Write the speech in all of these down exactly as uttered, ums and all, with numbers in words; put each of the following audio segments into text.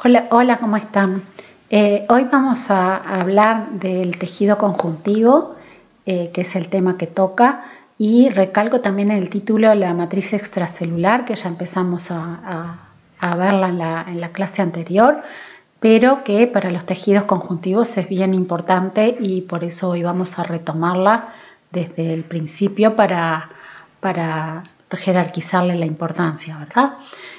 Hola, hola, ¿cómo están? Eh, hoy vamos a, a hablar del tejido conjuntivo, eh, que es el tema que toca, y recalco también en el título la matriz extracelular, que ya empezamos a, a, a verla en la, en la clase anterior, pero que para los tejidos conjuntivos es bien importante y por eso hoy vamos a retomarla desde el principio para, para jerarquizarle la importancia, ¿verdad?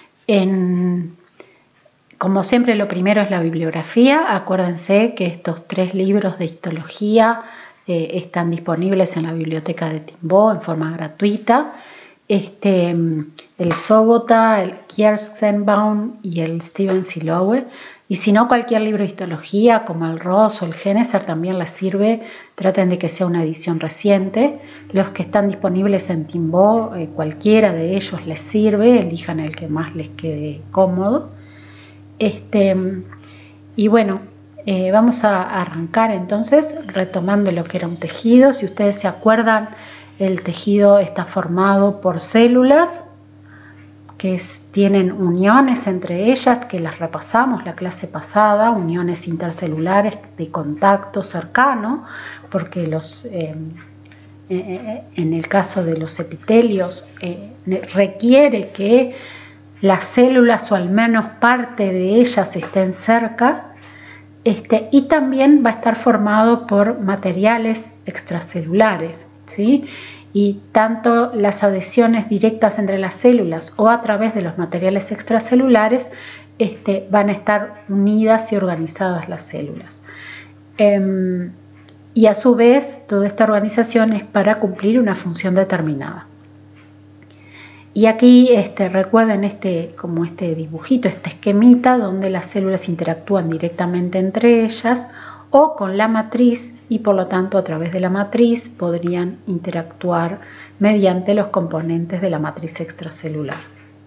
En, Como siempre, lo primero es la bibliografía. Acuérdense que estos tres libros de histología eh, están disponibles en la biblioteca de Timbó en forma gratuita. Este, el Sobota, el Kierszenbaum y el Steven Silowe. Y si no, cualquier libro de histología como el Ross o el Geneser también les sirve. Traten de que sea una edición reciente. Los que están disponibles en Timbó, eh, cualquiera de ellos les sirve. Elijan el que más les quede cómodo. Este, y bueno, eh, vamos a arrancar entonces retomando lo que era un tejido. Si ustedes se acuerdan, el tejido está formado por células que es, tienen uniones entre ellas, que las repasamos la clase pasada, uniones intercelulares de contacto cercano, porque los, eh, eh, en el caso de los epitelios eh, requiere que las células o al menos parte de ellas estén cerca, este, y también va a estar formado por materiales extracelulares, ¿sí? Y tanto las adhesiones directas entre las células o a través de los materiales extracelulares este, van a estar unidas y organizadas las células. Eh, y a su vez, toda esta organización es para cumplir una función determinada. Y aquí este, recuerden este, como este dibujito, este esquemita donde las células interactúan directamente entre ellas o con la matriz y por lo tanto a través de la matriz podrían interactuar mediante los componentes de la matriz extracelular.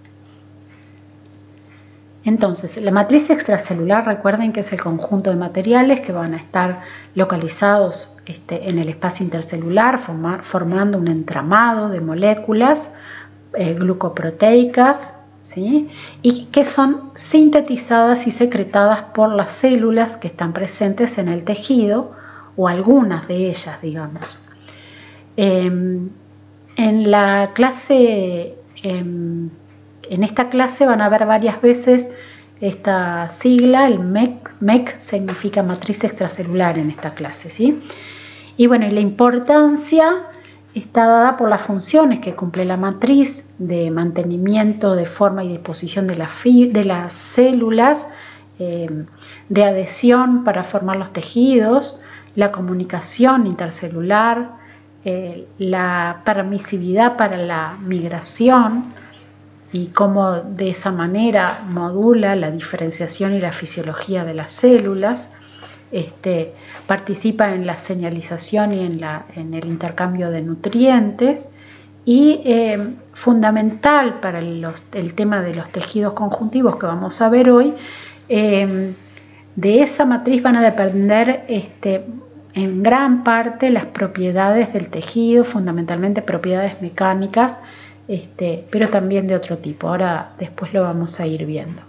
Entonces, la matriz extracelular, recuerden que es el conjunto de materiales que van a estar localizados este, en el espacio intercelular, formar, formando un entramado de moléculas Eh, glucoproteicas, ¿sí? Y que son sintetizadas y secretadas por las células que están presentes en el tejido o algunas de ellas, digamos. Eh, en la clase, eh, en esta clase van a ver varias veces esta sigla, el M E C. M E C significa matriz extracelular en esta clase, ¿sí? Y bueno, y la importancia está dada por las funciones que cumple la matriz de mantenimiento de forma y disposición de, la de las células, eh, de adhesión para formar los tejidos, la comunicación intercelular, eh, la permisividad para la migración y cómo de esa manera modula la diferenciación y la fisiología de las células. Este, participa en la señalización y en, la, en el intercambio de nutrientes y eh, fundamental para los, el tema de los tejidos conjuntivos que vamos a ver hoy, eh, de esa matriz van a depender este, en gran parte las propiedades del tejido, fundamentalmente propiedades mecánicas, este, pero también de otro tipo. Ahora después lo vamos a ir viendo.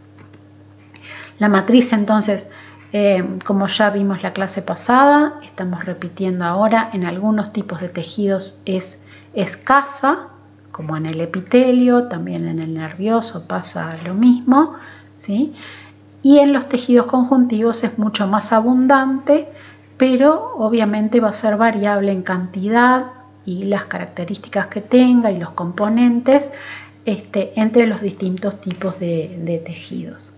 La matriz entonces, Eh, como ya vimos la clase pasada, estamos repitiendo ahora, en algunos tipos de tejidos es escasa, como en el epitelio, también en el nervioso pasa lo mismo, ¿sí? Y en los tejidos conjuntivos es mucho más abundante, pero obviamente va a ser variable en cantidad y las características que tenga y los componentes este, entre los distintos tipos de, de tejidos.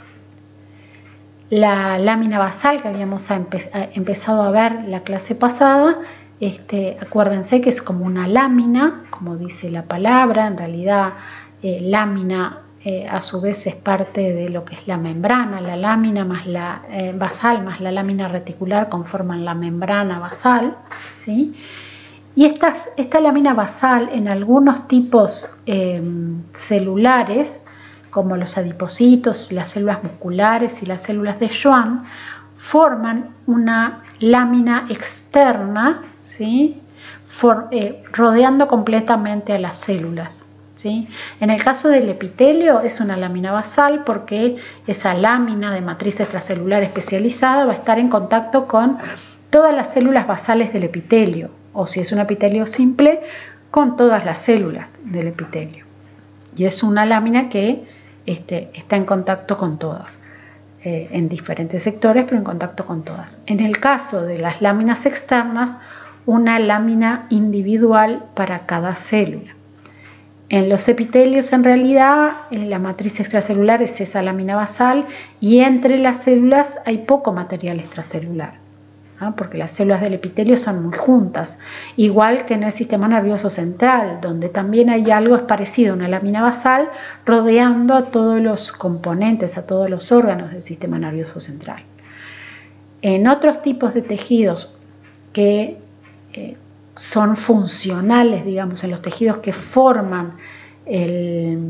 La lámina basal que habíamos empe empezado a ver la clase pasada, este, acuérdense que es como una lámina, como dice la palabra, en realidad eh, lámina eh, a su vez es parte de lo que es la membrana, la lámina más la eh, basal más la lámina reticular conforman la membrana basal, ¿sí? Y estas, esta lámina basal en algunos tipos eh, celulares, como los adipocitos, las células musculares y las células de Schwann, forman una lámina externa, ¿sí? For, eh, rodeando completamente a las células. ¿sí? En el caso del epitelio es una lámina basal porque esa lámina de matriz extracelular especializada va a estar en contacto con todas las células basales del epitelio, o si es un epitelio simple, con todas las células del epitelio. Y es una lámina que este, está en contacto con todas, eh, en diferentes sectores, pero en contacto con todas. En el caso de las láminas externas, una lámina individual para cada célula. En los epitelios, en realidad, la matriz extracelular es esa lámina basal y entre las células hay poco material extracelular, ¿no? Porque las células del epitelio son muy juntas, igual que en el sistema nervioso central, donde también hay algo parecido a una lámina basal rodeando a todos los componentes, a todos los órganos del sistema nervioso central. En otros tipos de tejidos que eh, son funcionales, digamos, en los tejidos que forman, el,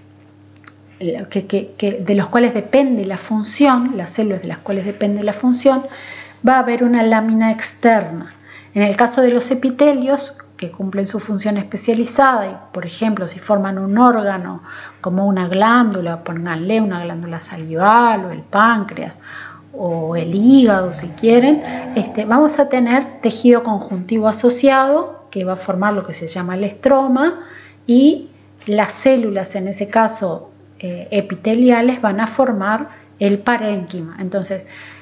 el, que, que, que, de los cuales depende la función, las células de las cuales depende la función, va a haber una lámina externa. En el caso de los epitelios, que cumplen su función especializada, y por ejemplo, si forman un órgano como una glándula, pónganle una glándula salival o el páncreas, o el hígado si quieren, este, vamos a tener tejido conjuntivo asociado que va a formar lo que se llama el estroma, y las células, en ese caso eh, epiteliales, van a formar el parénquima. Entonces,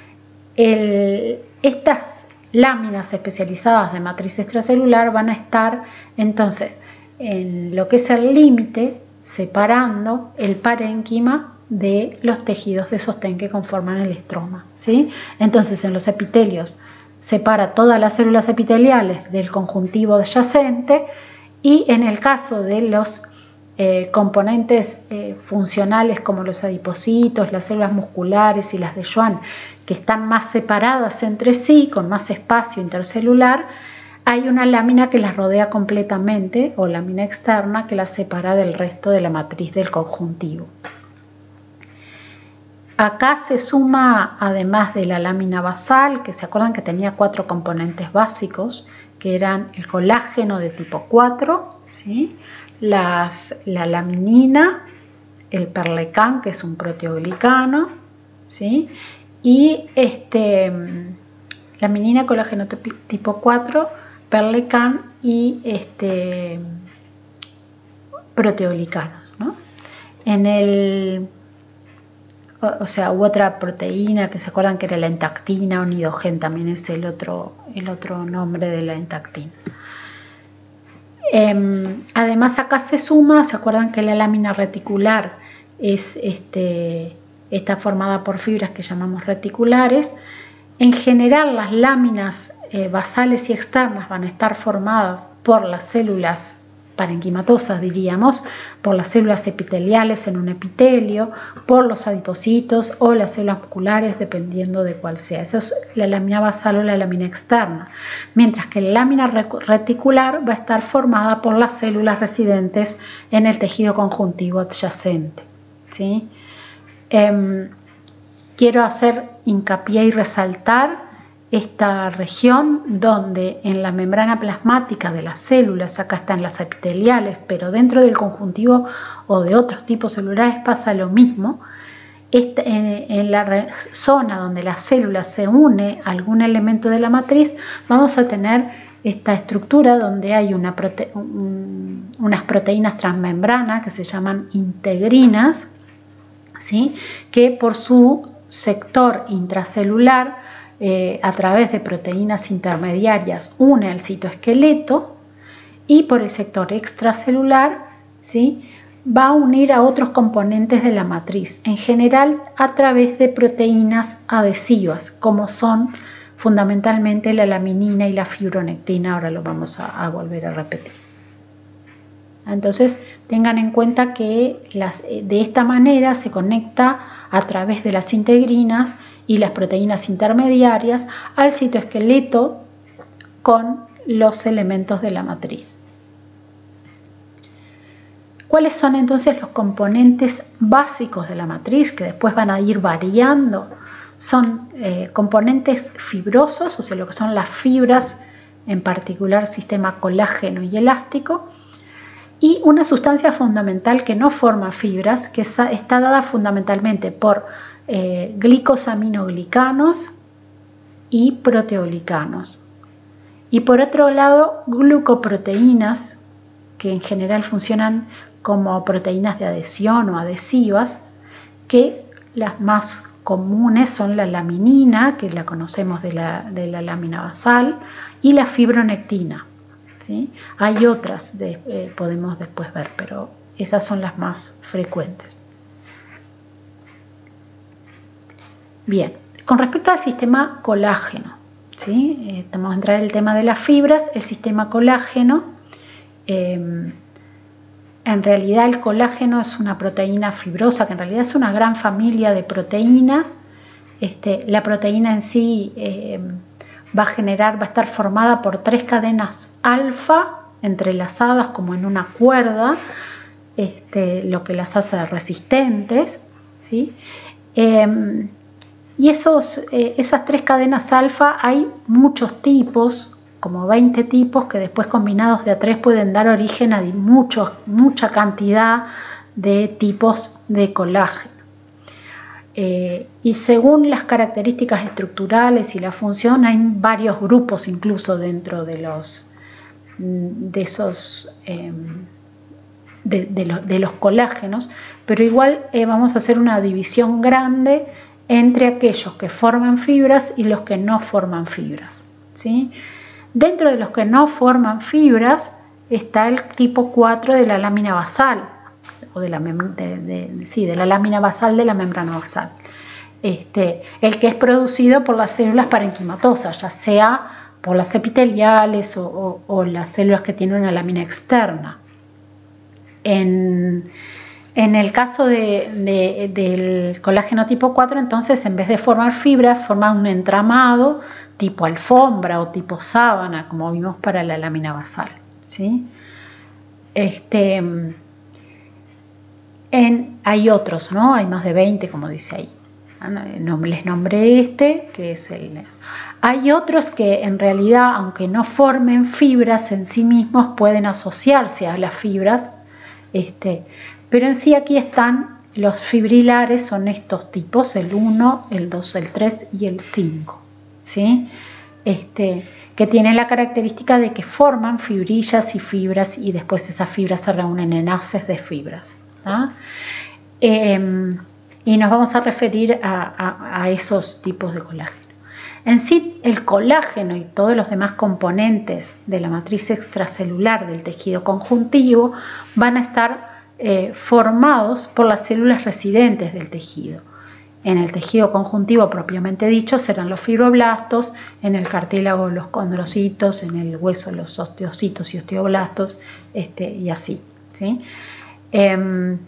el, estas láminas especializadas de matriz extracelular van a estar entonces en lo que es el límite, separando el parénquima de los tejidos de sostén que conforman el estroma, ¿sí? Entonces, en los epitelios separa todas las células epiteliales del conjuntivo adyacente, y en el caso de los eh, componentes eh, funcionales como los adipocitos, las células musculares y las de Schwann, que están más separadas entre sí, con más espacio intercelular, hay una lámina que las rodea completamente, o lámina externa, que las separa del resto de la matriz del conjuntivo. Acá se suma, además de la lámina basal, que se acuerdan que tenía cuatro componentes básicos, que eran el colágeno de tipo cuatro, ¿sí? Las, la laminina, el perlecán, que es un proteoglicano, ¿sí? Y este, laminina, colágeno tipo cuatro, perlecán y este, proteoglicanos, ¿no? En el O sea, hubo otra proteína que se acuerdan que era la entactina, o nidogen, también es el otro, el otro nombre de la entactina. Eh, además, acá se suma, se acuerdan que la lámina reticular es, este, está formada por fibras que llamamos reticulares. En general, las láminas eh, basales y externas van a estar formadas por las células parenquimatosas, diríamos, por las células epiteliales en un epitelio, por los adipocitos o las células musculares, dependiendo de cuál sea. Eso es la lámina basal o la lámina externa. Mientras que la lámina reticular va a estar formada por las células residentes en el tejido conjuntivo adyacente, ¿sí? Eh, quiero hacer hincapié y resaltar esta región donde en la membrana plasmática de las células, acá están las epiteliales, pero dentro del conjuntivo o de otros tipos celulares pasa lo mismo. Este, en, en la zona donde la célula se une a algún elemento de la matriz, vamos a tener esta estructura donde hay una prote un, unas proteínas transmembranas que se llaman integrinas, ¿sí? Que por su sector intracelular, Eh, a través de proteínas intermediarias, une al citoesqueleto, y por el sector extracelular, ¿sí? Va a unir a otros componentes de la matriz, en general a través de proteínas adhesivas, como son fundamentalmente la laminina y la fibronectina. Ahora lo vamos a, a volver a repetir. Entonces, tengan en cuenta que las, de esta manera se conecta a través de las integrinas y las proteínas intermediarias al citoesqueleto con los elementos de la matriz. ¿Cuáles son entonces los componentes básicos de la matriz, que después van a ir variando? Son eh, componentes fibrosos, o sea, lo que son las fibras, en particular sistema colágeno y elástico, y una sustancia fundamental que no forma fibras, que está dada fundamentalmente por eh, glicosaminoglicanos y proteoglicanos. Y por otro lado, glucoproteínas, que en general funcionan como proteínas de adhesión o adhesivas, que las más comunes son la laminina, que la conocemos de la, de la lámina basal, y la fibronectina, ¿sí? Hay otras, de, eh, podemos después ver, pero esas son las más frecuentes. Bien, con respecto al sistema colágeno, ¿sí? Eh, vamos a entrar en el tema de las fibras. El sistema colágeno, eh, en realidad el colágeno es una proteína fibrosa, que en realidad es una gran familia de proteínas. Este, la proteína en sí eh, va a generar, va a estar formada por tres cadenas alfa entrelazadas como en una cuerda, este, lo que las hace resistentes, ¿sí? Eh, y esos, eh, esas tres cadenas alfa hay muchos tipos, como veinte tipos, que después combinados de a tres pueden dar origen a muchos, mucha cantidad de tipos de colágeno. Eh, y según las características estructurales y la función, hay varios grupos incluso dentro de los de esos eh, de, de, los, de los colágenos, pero igual eh, vamos a hacer una división grande entre aquellos que forman fibras y los que no forman fibras, ¿sí? Dentro de los que no forman fibras está el tipo cuatro de la lámina basal, o de la, de, de, sí, de la lámina basal de la membrana basal, este, el que es producido por las células parenquimatosas, ya sea por las epiteliales o, o, o las células que tienen una lámina externa. En, en el caso de, de, del colágeno tipo cuatro, entonces, en vez de formar fibras, forman un entramado tipo alfombra o tipo sábana, como vimos para la lámina basal, ¿sí? Este, en, hay otros, ¿no? Hay más de veinte, como dice ahí. Les nombré este, que es el... Hay otros que en realidad, aunque no formen fibras en sí mismos, pueden asociarse a las fibras, este, pero en sí aquí están los fibrilares, son estos tipos, el uno, el dos, el tres y el cinco, ¿sí? Este, que tienen la característica de que forman fibrillas y fibras y después esas fibras se reúnen en haces de fibras, ¿ah? Eh, y nos vamos a referir a, a, a esos tipos de colágeno. En sí, el colágeno y todos los demás componentes de la matriz extracelular del tejido conjuntivo van a estar eh, formados por las células residentes del tejido. En el tejido conjuntivo propiamente dicho serán los fibroblastos, en el cartílago los condrocitos, en el hueso los osteocitos y osteoblastos, este, y así, ¿sí? Eh,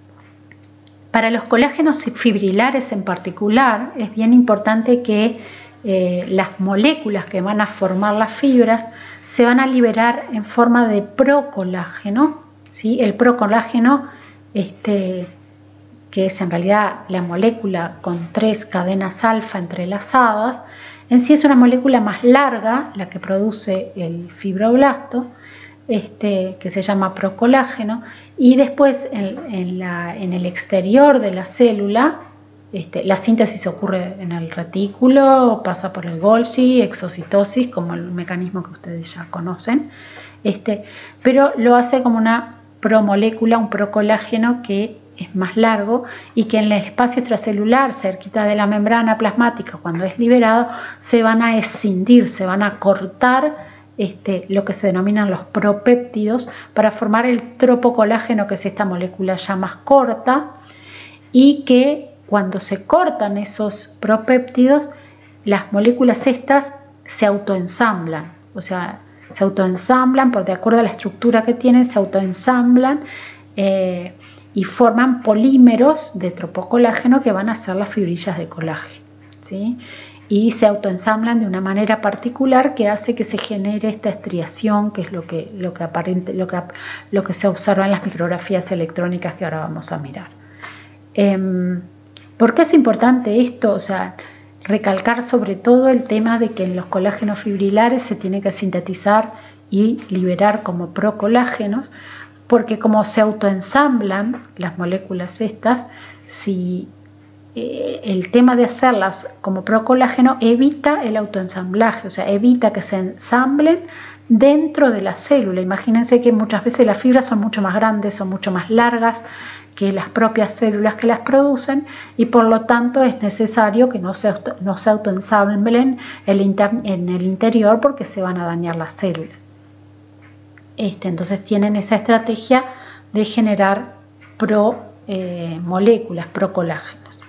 para los colágenos fibrilares en particular es bien importante que eh, las moléculas que van a formar las fibras se van a liberar en forma de procolágeno, ¿sí? El procolágeno, este, que es en realidad la molécula con tres cadenas alfa entrelazadas, en sí es una molécula más larga, la que produce el fibroblasto, este, que se llama procolágeno, y después en, en, la, en el exterior de la célula, este, la síntesis ocurre en el retículo, pasa por el Golgi, exocitosis, como el mecanismo que ustedes ya conocen, este, pero lo hace como una promolécula, un procolágeno que es más largo y que en el espacio extracelular, cerquita de la membrana plasmática, cuando es liberado, se van a escindir, se van a cortar este, lo que se denominan los propéptidos para formar el tropocolágeno, que es esta molécula ya más corta, y que cuando se cortan esos propéptidos, las moléculas estas se autoensamblan, o sea, se autoensamblan, por de acuerdo a la estructura que tienen, se autoensamblan eh, y forman polímeros de tropocolágeno que van a ser las fibrillas de colágeno, ¿sí? Y se autoensamblan de una manera particular que hace que se genere esta estriación, que es lo que, lo que, aparente, lo que, lo que se observa en las micrografías electrónicas que ahora vamos a mirar. Eh, ¿Por qué es importante esto? O sea, recalcar sobre todo el tema de que en los colágenos fibrilares se tiene que sintetizar y liberar como procolágenos, porque como se autoensamblan las moléculas estas, si eh, el tema de hacerlas como procolágeno evita el autoensamblaje, o sea, evita que se ensamblen dentro de la célula. Imagínense que muchas veces las fibras son mucho más grandes, son mucho más largas que las propias células que las producen, y por lo tanto es necesario que no se, auto, no se autoensamblen el inter, en el interior, porque se van a dañar las células. Este, entonces tienen esa estrategia de generar pro eh, moléculas, procolágenos.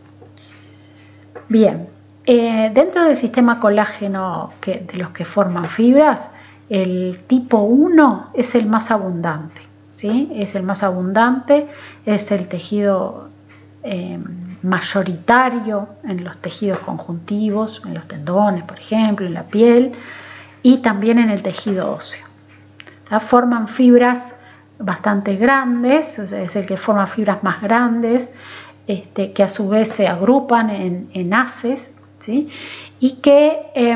Bien, eh, dentro del sistema colágeno que, de los que forman fibras, el tipo uno es el más abundante, ¿sí? Es el más abundante, es el tejido eh, mayoritario en los tejidos conjuntivos, en los tendones, por ejemplo, en la piel, y también en el tejido óseo. O sea, forman fibras bastante grandes, o sea, es el que forma fibras más grandes, este, que a su vez se agrupan en, en haces, ¿sí? Y que eh,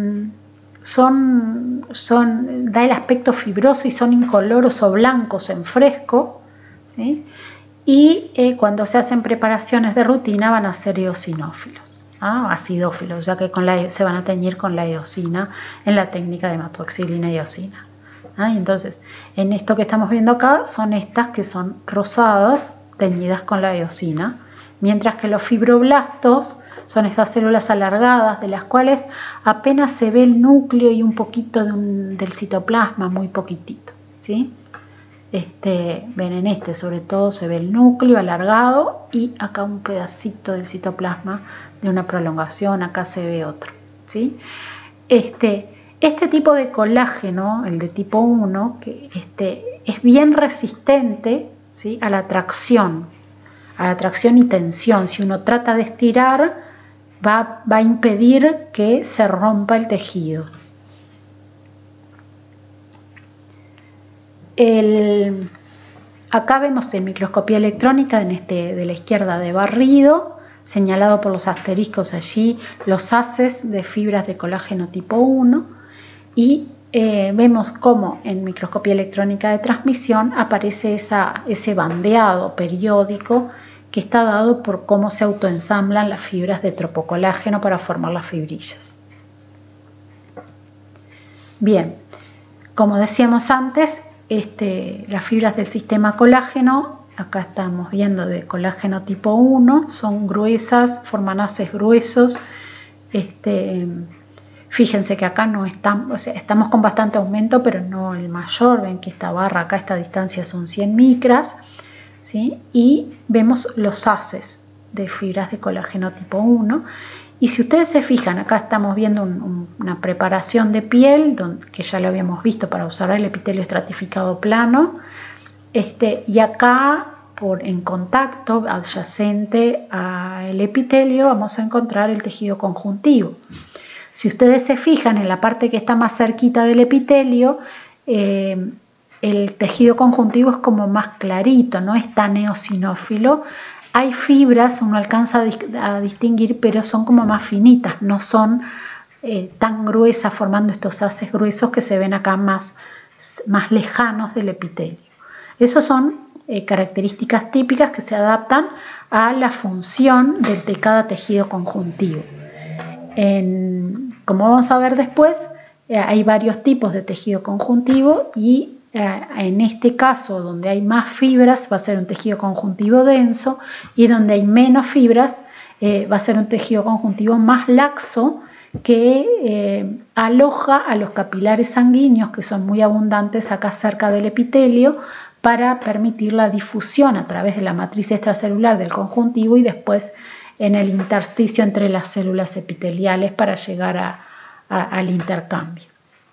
son, son, da el aspecto fibroso y son incoloros o blancos en fresco, ¿sí? Y eh, cuando se hacen preparaciones de rutina van a ser eosinófilos, ¿ah? Acidófilos, ya que con la, se van a teñir con la eosina en la técnica de hematoxilina y eosina. ¿Ah? Y entonces, en esto que estamos viendo acá, son estas que son rosadas, teñidas con la eosina, mientras que los fibroblastos son estas células alargadas de las cuales apenas se ve el núcleo y un poquito de un, del citoplasma, muy poquitito, ¿sí? Este, ven, en este sobre todo se ve el núcleo alargado y acá un pedacito del citoplasma de una prolongación, acá se ve otro, ¿sí? Este, este tipo de colágeno, el de tipo uno, que este, es bien resistente, ¿sí? a la tracción, a la tracción y tensión. Si uno trata de estirar, va, va a impedir que se rompa el tejido. El, acá vemos en microscopía electrónica, en este de la izquierda de barrido, señalado por los asteriscos allí, los haces de fibras de colágeno tipo uno, y eh, vemos cómo en microscopía electrónica de transmisión aparece esa, ese bandeado periódico que está dado por cómo se autoensamblan las fibras de tropocolágeno para formar las fibrillas. Bien, como decíamos antes, este, las fibras del sistema colágeno, acá estamos viendo de colágeno tipo uno, son gruesas, forman haces gruesos. Este, fíjense que acá no estamos, o sea, estamos con bastante aumento, pero no el mayor. Ven que esta barra acá, esta distancia son cien micras, ¿sí? Y vemos los haces de fibras de colágeno tipo uno. Y si ustedes se fijan, acá estamos viendo un, un, una preparación de piel, donde, que ya lo habíamos visto para usar el epitelio estratificado plano. Este, y acá, por, en contacto adyacente al epitelio, vamos a encontrar el tejido conjuntivo. Si ustedes se fijan en la parte que está más cerquita del epitelio, eh, el tejido conjuntivo es como más clarito, no es tan eosinófilo. Hay fibras, uno alcanza a distinguir, pero son como más finitas, no son eh, tan gruesas, formando estos haces gruesos que se ven acá más, más lejanos del epitelio. Esas son eh, características típicas que se adaptan a la función de, de cada tejido conjuntivo. En, como vamos a ver después, eh, hay varios tipos de tejido conjuntivo y eh, en este caso, donde hay más fibras, va a ser un tejido conjuntivo denso, y donde hay menos fibras, eh, va a ser un tejido conjuntivo más laxo, que eh, aloja a los capilares sanguíneos, que son muy abundantes acá cerca del epitelio, para permitir la difusión a través de la matriz extracelular del conjuntivo y después en el intersticio entre las células epiteliales para llegar a, a, al intercambio.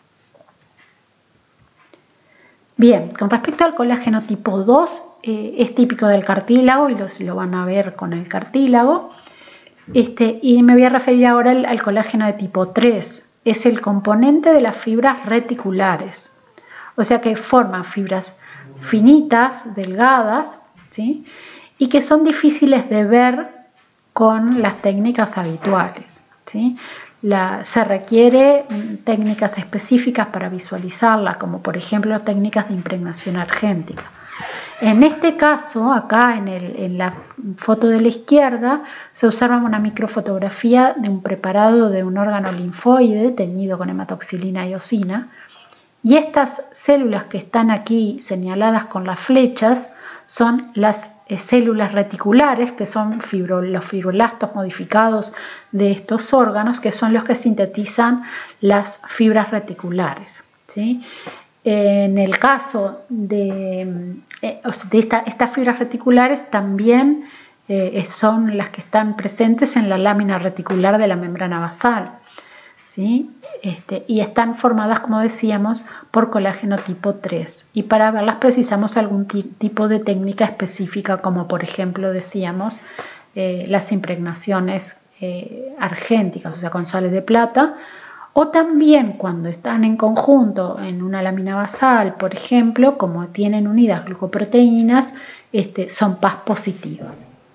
Bien, con respecto al colágeno tipo dos, eh, es típico del cartílago y los, lo van a ver con el cartílago. Este, y me voy a referir ahora al, al colágeno de tipo tres. Es el componente de las fibras reticulares, o sea que forman fibras finitas, delgadas, ¿sí? Y que son difíciles de ver con las técnicas habituales, ¿sí? la, se requiere técnicas específicas para visualizarla, como por ejemplo técnicas de impregnación argéntica. En este caso, acá en, el, en la foto de la izquierda, se observa una microfotografía de un preparado de un órgano linfoide teñido con hematoxilina y eosina. Y estas células que están aquí señaladas con las flechas son las eh, células reticulares, que son fibro, los fibroblastos modificados de estos órganos, que son los que sintetizan las fibras reticulares, ¿sí? En el caso de, eh, de esta, estas fibras reticulares también eh, son las que están presentes en la lámina reticular de la membrana basal, ¿sí? Este, y están formadas, como decíamos, por colágeno tipo tres. Y para verlas precisamos algún tipo de técnica específica, como por ejemplo decíamos eh, las impregnaciones eh, argénticas, o sea, con sales de plata. O también cuando están en conjunto en una lámina basal, por ejemplo, como tienen unidas glucoproteínas, este, son P A S positivas.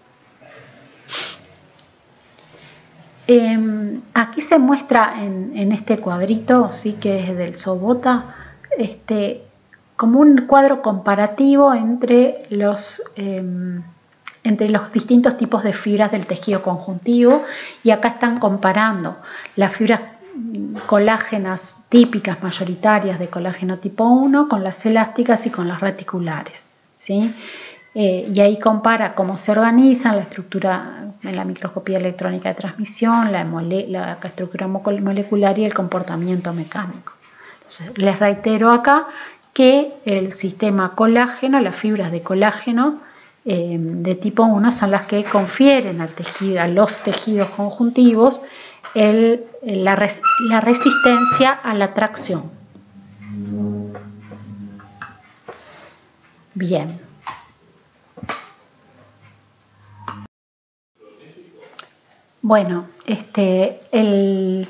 Eh, aquí se muestra en, en este cuadrito, sí, que es del Sobota, este, como un cuadro comparativo entre los, eh, entre los distintos tipos de fibras del tejido conjuntivo, y acá están comparando las fibras colágenas típicas mayoritarias de colágeno tipo uno con las elásticas y con las reticulares, ¿sí? Eh, y ahí compara cómo se organizan, la estructura en la microscopía electrónica de transmisión, la, mole, la estructura molecular y el comportamiento mecánico. Entonces, les reitero acá que el sistema colágeno, las fibras de colágeno eh, de tipo uno son las que confieren al tejido, a los tejidos conjuntivos el, la, res, la resistencia a la tracción. Bien. Bueno, este, el,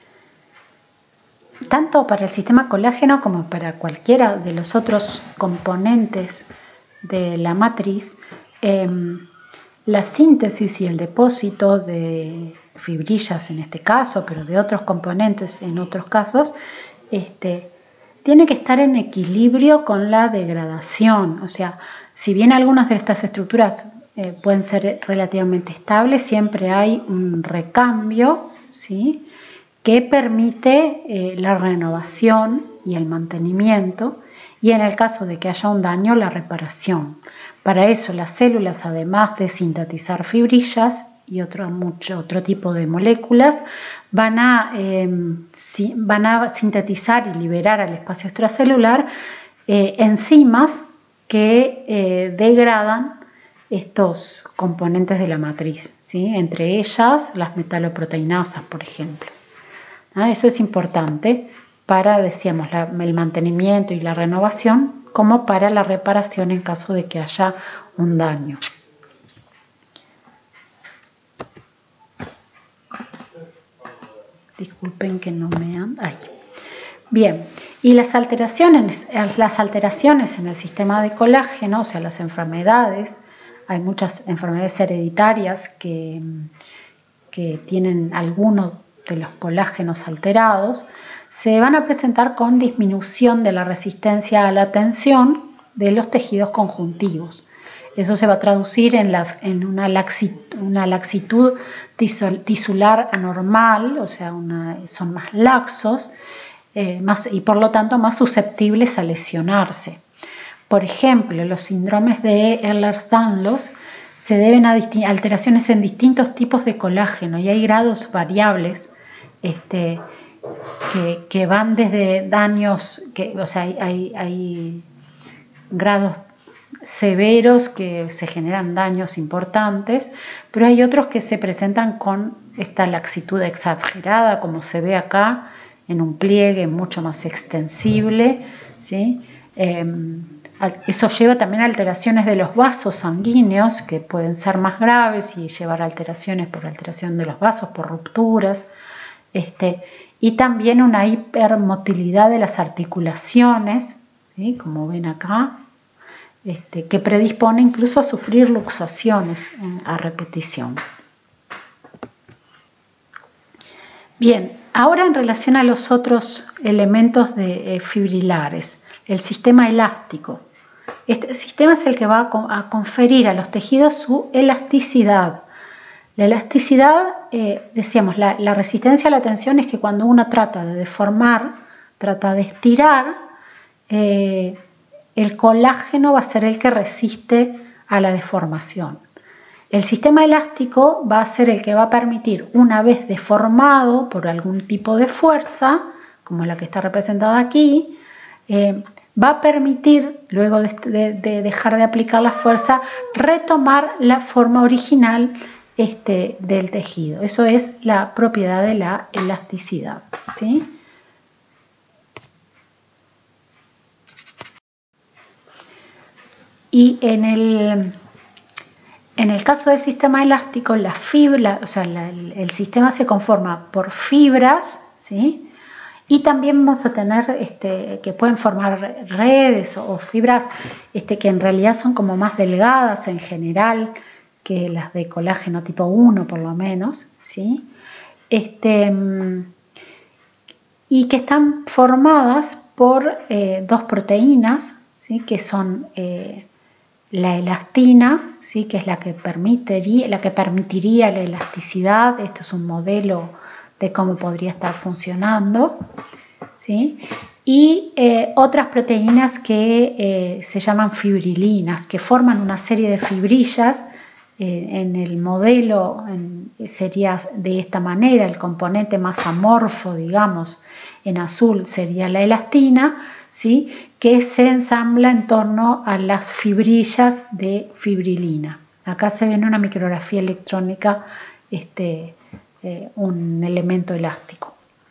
tanto para el sistema colágeno como para cualquiera de los otros componentes de la matriz, eh, la síntesis y el depósito de fibrillas en este caso, pero de otros componentes en otros casos, este, tiene que estar en equilibrio con la degradación. O sea, si bien algunas de estas estructuras eh, pueden ser relativamente estables, siempre hay un recambio, ¿sí?, que permite eh, la renovación y el mantenimiento, y en el caso de que haya un daño, la reparación. Para eso las células, además de sintetizar fibrillas y otro, mucho, otro tipo de moléculas, van a, eh, si, van a sintetizar y liberar al espacio extracelular eh, enzimas que eh, degradan estos componentes de la matriz, ¿sí? Entre ellas las metaloproteinasas, por ejemplo. ¿Ah? Eso es importante para, decíamos, la, el mantenimiento y la renovación, como para la reparación en caso de que haya un daño. Disculpen que no me han... Ahí. Bien, y las alteraciones, las alteraciones en el sistema de colágeno, o sea, las enfermedades, hay muchas enfermedades hereditarias que, que tienen algunos de los colágenos alterados, se van a presentar con disminución de la resistencia a la tensión de los tejidos conjuntivos. Eso se va a traducir en, las, en una, laxitud, una laxitud tisular anormal, o sea, una, son más laxos eh, más, y por lo tanto más susceptibles a lesionarse. Por ejemplo, los síndromes de Ehlers-Danlos se deben a alteraciones en distintos tipos de colágeno y hay grados variables este, que, que van desde daños, que, o sea, hay, hay, hay grados severos que se generan daños importantes, pero hay otros que se presentan con esta laxitud exagerada, como se ve acá, en un pliegue mucho más extensible, ¿sí? Eh, eso lleva también a alteraciones de los vasos sanguíneos que pueden ser más graves y llevar a alteraciones por alteración de los vasos, por rupturas, este, y también una hipermotilidad de las articulaciones, ¿sí?, como ven acá, este, que predispone incluso a sufrir luxaciones a repetición. Bien, ahora en relación a los otros elementos de, eh, fibrilares, el sistema elástico. Este sistema es el que va a, a conferir a los tejidos su elasticidad. La elasticidad, eh, decíamos, la, la resistencia a la tensión es que cuando uno trata de deformar, trata de estirar, eh, el colágeno va a ser el que resiste a la deformación. El sistema elástico va a ser el que va a permitir, una vez deformado por algún tipo de fuerza, como la que está representada aquí, eh, va a permitir, luego de, de, de dejar de aplicar la fuerza, retomar la forma original este, del tejido. Eso es la propiedad de la elasticidad, ¿sí? Y en el, en el caso del sistema elástico, la fibra, o sea, la, el, el sistema se conforma por fibras, ¿sí? Y también vamos a tener este, que pueden formar redes o, o fibras este, que en realidad son como más delgadas en general que las de colágeno tipo uno por lo menos, ¿sí? Este, y que están formadas por eh, dos proteínas, ¿sí? Que son eh, la elastina, ¿sí? Que es la que, permitiría, la que permitiría la elasticidad. Este es un modelo de cómo podría estar funcionando, ¿sí? Y eh, otras proteínas que eh, se llaman fibrilinas, que forman una serie de fibrillas. Eh, en el modelo en, sería de esta manera, el componente más amorfo, digamos, en azul sería la elastina, ¿sí? Que se ensambla en torno a las fibrillas de fibrilina. Acá se ve en una micrografía electrónica este, eh, un elemento elástico.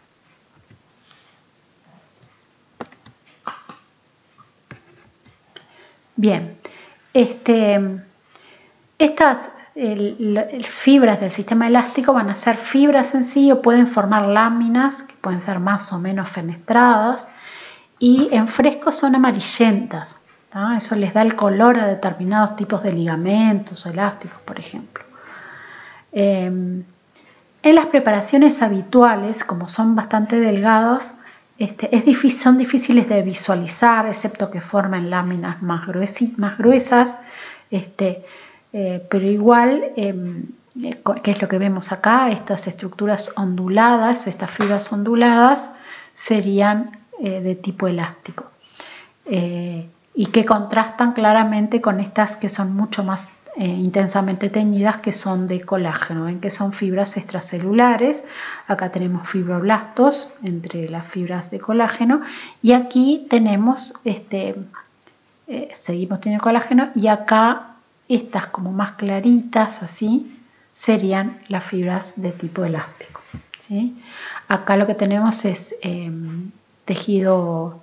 Bien, este, estas el, el, fibras del sistema elástico van a ser fibras en sí o pueden formar láminas que pueden ser más o menos fenestradas y en fresco son amarillentas, ¿tá? Eso les da el color a determinados tipos de ligamentos elásticos, por ejemplo. Eh, en las preparaciones habituales, como son bastante delgados, Este, es difícil, son difíciles de visualizar, excepto que forman láminas más, gruesi, más gruesas, este, eh, pero igual, eh, que es lo que vemos acá, estas estructuras onduladas, estas fibras onduladas, serían eh, de tipo elástico eh, y que contrastan claramente con estas que son mucho más Eh, intensamente teñidas, que son de colágeno. Ven que son fibras extracelulares. Acá tenemos fibroblastos entre las fibras de colágeno y aquí tenemos este eh, seguimos teniendo colágeno y acá estas como más claritas así serían las fibras de tipo elástico, ¿sí? Acá lo que tenemos es eh, tejido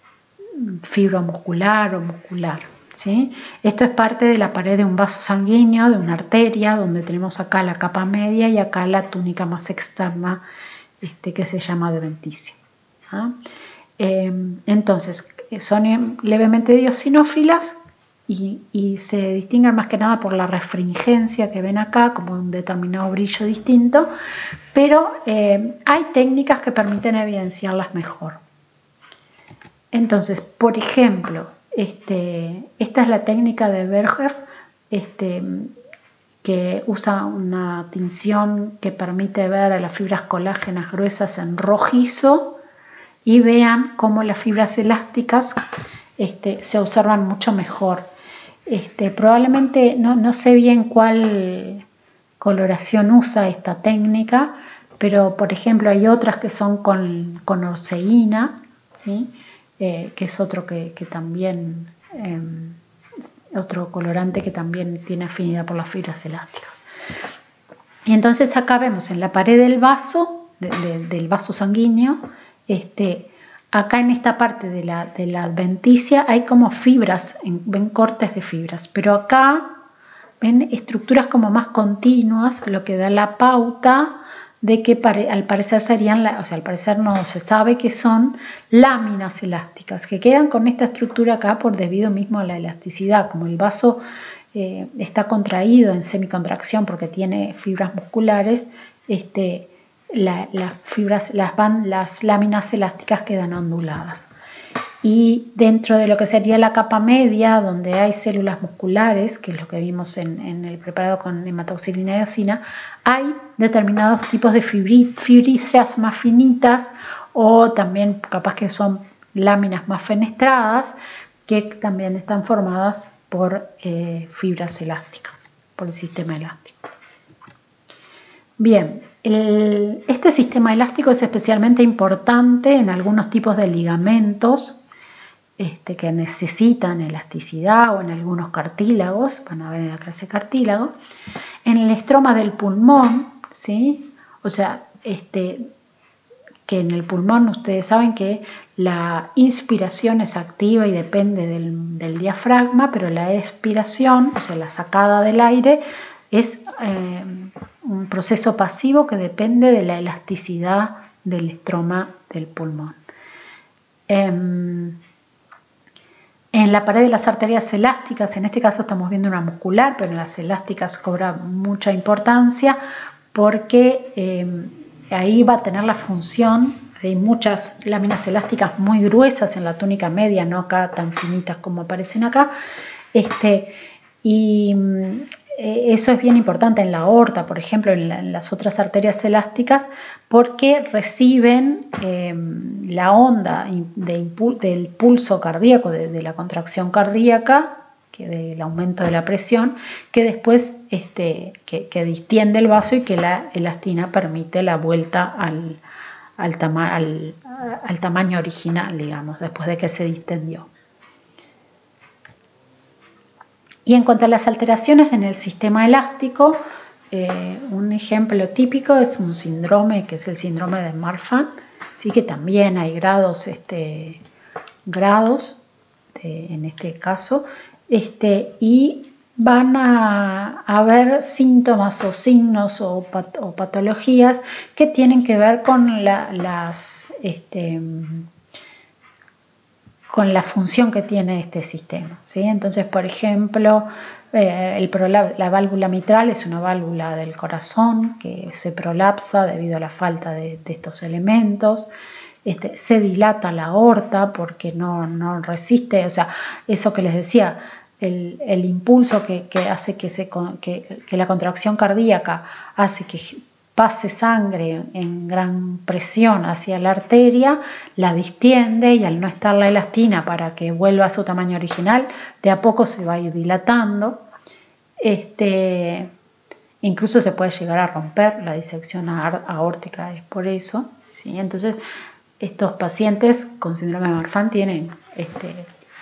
fibromuscular o muscular, ¿sí? Esto es parte de la pared de un vaso sanguíneo, de una arteria, donde tenemos acá la capa media y acá la túnica más externa, este, que se llama adventicia. ¿Ah? Eh, entonces, son levemente eosinófilas y, y se distinguen más que nada por la refringencia que ven acá, como un determinado brillo distinto, pero eh, hay técnicas que permiten evidenciarlas mejor. Entonces, por ejemplo, este, esta es la técnica de Berger, este, que usa una tinción que permite ver a las fibras colágenas gruesas en rojizo y vean cómo las fibras elásticas este, se observan mucho mejor. Este, probablemente no, no sé bien cuál coloración usa esta técnica, pero por ejemplo hay otras que son con, con orceína, ¿sí? Eh, que es otro que, que también eh, otro colorante que también tiene afinidad por las fibras elásticas. Y entonces acá vemos en la pared del vaso, de, de, del vaso sanguíneo, este, acá en esta parte de la, de la adventicia hay como fibras, en, ven cortes de fibras, pero acá ven estructuras como más continuas, lo que da la pauta de que pare, al parecer serían, la, o sea, al parecer no se sabe que son láminas elásticas, que quedan con esta estructura acá por debido mismo a la elasticidad, como el vaso eh, está contraído en semicontracción porque tiene fibras musculares, este, la, las fibras, las, van, las láminas elásticas quedan onduladas. Y dentro de lo que sería la capa media, donde hay células musculares, que es lo que vimos en, en el preparado con hematoxilina y eosina, hay determinados tipos de fibrillas más finitas, o también capaz que son láminas más fenestradas, que también están formadas por eh, fibras elásticas, por el sistema elástico. Bien, el, este sistema elástico es especialmente importante en algunos tipos de ligamentos este, que necesitan elasticidad, o en algunos cartílagos, van a ver en la clase cartílago, en el estroma del pulmón, ¿sí? O sea, este, que en el pulmón ustedes saben que la inspiración es activa y depende del, del diafragma, pero la expiración, o sea, la sacada del aire, es eh, un proceso pasivo que depende de la elasticidad del estroma del pulmón. Eh, en la pared de las arterias elásticas, en este caso estamos viendo una muscular, pero en las elásticas cobra mucha importancia porque eh, ahí va a tener la función. Hay muchas láminas elásticas muy gruesas en la túnica media, no acá tan finitas como aparecen acá. Este, y eh, eso es bien importante en la aorta, por ejemplo, en, la, en las otras arterias elásticas, porque reciben eh, la onda de del pulso cardíaco, de, de la contracción cardíaca, que del aumento de la presión, que después este, que, que distiende el vaso y que la elastina permite la vuelta al Al, tama al, al tamaño original, digamos, después de que se distendió. Y en cuanto a las alteraciones en el sistema elástico, eh, un ejemplo típico es un síndrome que es el síndrome de Marfan, ¿sí? Que también hay grados, este, grados de, en este caso, este, y van a haber síntomas o signos o, pat o patologías que tienen que ver con la, las, este, con la función que tiene este sistema, ¿sí? Entonces, por ejemplo, eh, el la válvula mitral es una válvula del corazón que se prolapsa debido a la falta de, de estos elementos. Este, se dilata la aorta porque no, no resiste, o sea, eso que les decía, El, el impulso que, que hace que, se, que, que la contracción cardíaca hace que pase sangre en gran presión hacia la arteria, la distiende, y al no estar la elastina para que vuelva a su tamaño original, de a poco se va a ir dilatando. Este, incluso se puede llegar a romper la disección aórtica, es por eso, ¿sí? Entonces, estos pacientes con síndrome de Marfan tienen este,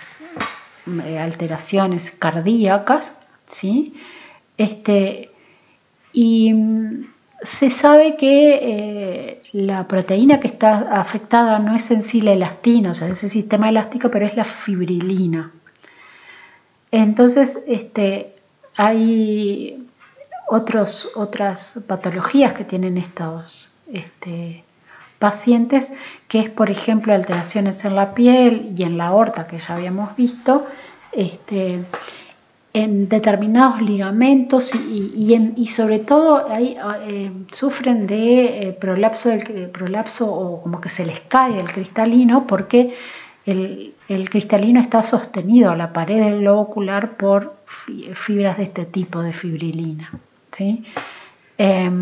alteraciones cardíacas, ¿sí? Este, y se sabe que eh, la proteína que está afectada no es en sí la elastina, o sea, es el sistema elástico, pero es la fibrilina. Entonces, este, hay otros, otras patologías que tienen estos este, pacientes, que es, por ejemplo, alteraciones en la piel y en la aorta, que ya habíamos visto, este, en determinados ligamentos y, y, en, y sobre todo ahí, eh, sufren de eh, prolapso, del, prolapso o como que se les cae el cristalino, porque el, el cristalino está sostenido a la pared del globo ocular por fibras de este tipo de fibrilina, ¿sí? Eh,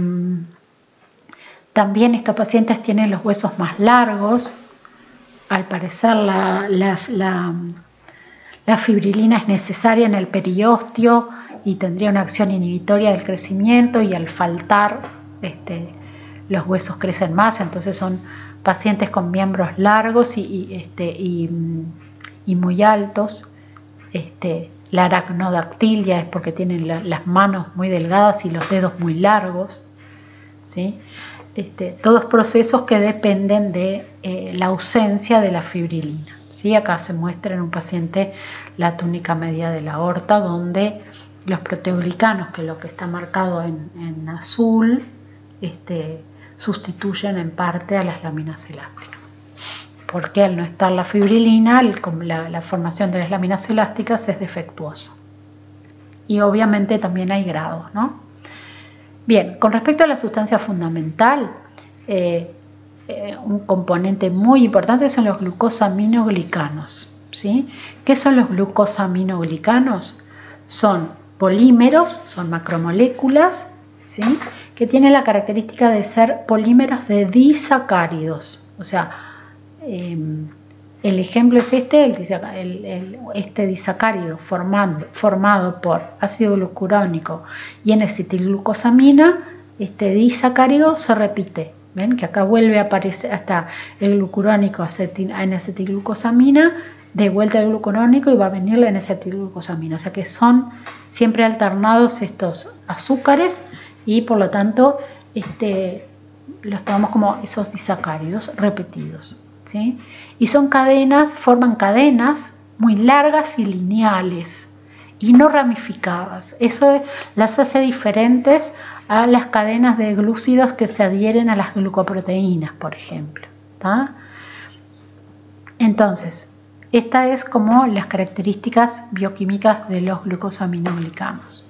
También estos pacientes tienen los huesos más largos. Al parecer la, la, la, la fibrilina es necesaria en el periósteo y tendría una acción inhibitoria del crecimiento, y al faltar este, los huesos crecen más. Entonces son pacientes con miembros largos y, y, este, y, y muy altos. Este, la aracnodactilia es porque tienen la, las manos muy delgadas y los dedos muy largos, ¿sí? Este, todos procesos que dependen de eh, la ausencia de la fibrilina, ¿sí? Acá se muestra en un paciente la túnica media de la aorta, donde los proteoglicanos, que es lo que está marcado en, en azul, este, sustituyen en parte a las láminas elásticas, porque al no estar la fibrilina, la, la formación de las láminas elásticas es defectuosa. Y obviamente también hay grados, ¿no? Bien, con respecto a la sustancia fundamental, eh, eh, un componente muy importante son los glucosaminoglicanos, ¿sí? ¿Qué son los glucosaminoglicanos? Son polímeros, son macromoléculas, ¿sí? Que tienen la característica de ser polímeros de disacáridos. O sea, eh, el ejemplo es este, el, el, el, este disacárido formando, formado por ácido glucurónico y N-acetilglucosamina. Este disacárido se repite. ¿Ven? Que acá vuelve a aparecer hasta el glucurónico a N-acetilglucosamina, de vuelta al glucurónico y va a venir la N-acetilglucosamina. O sea que son siempre alternados estos azúcares y por lo tanto este, los tomamos como esos disacáridos repetidos, ¿sí? Y son cadenas, forman cadenas muy largas y lineales y no ramificadas. Eso las hace diferentes a las cadenas de glúcidos que se adhieren a las glucoproteínas, por ejemplo, ¿tá? Entonces, esta es como las características bioquímicas de los glucosaminoglicanos.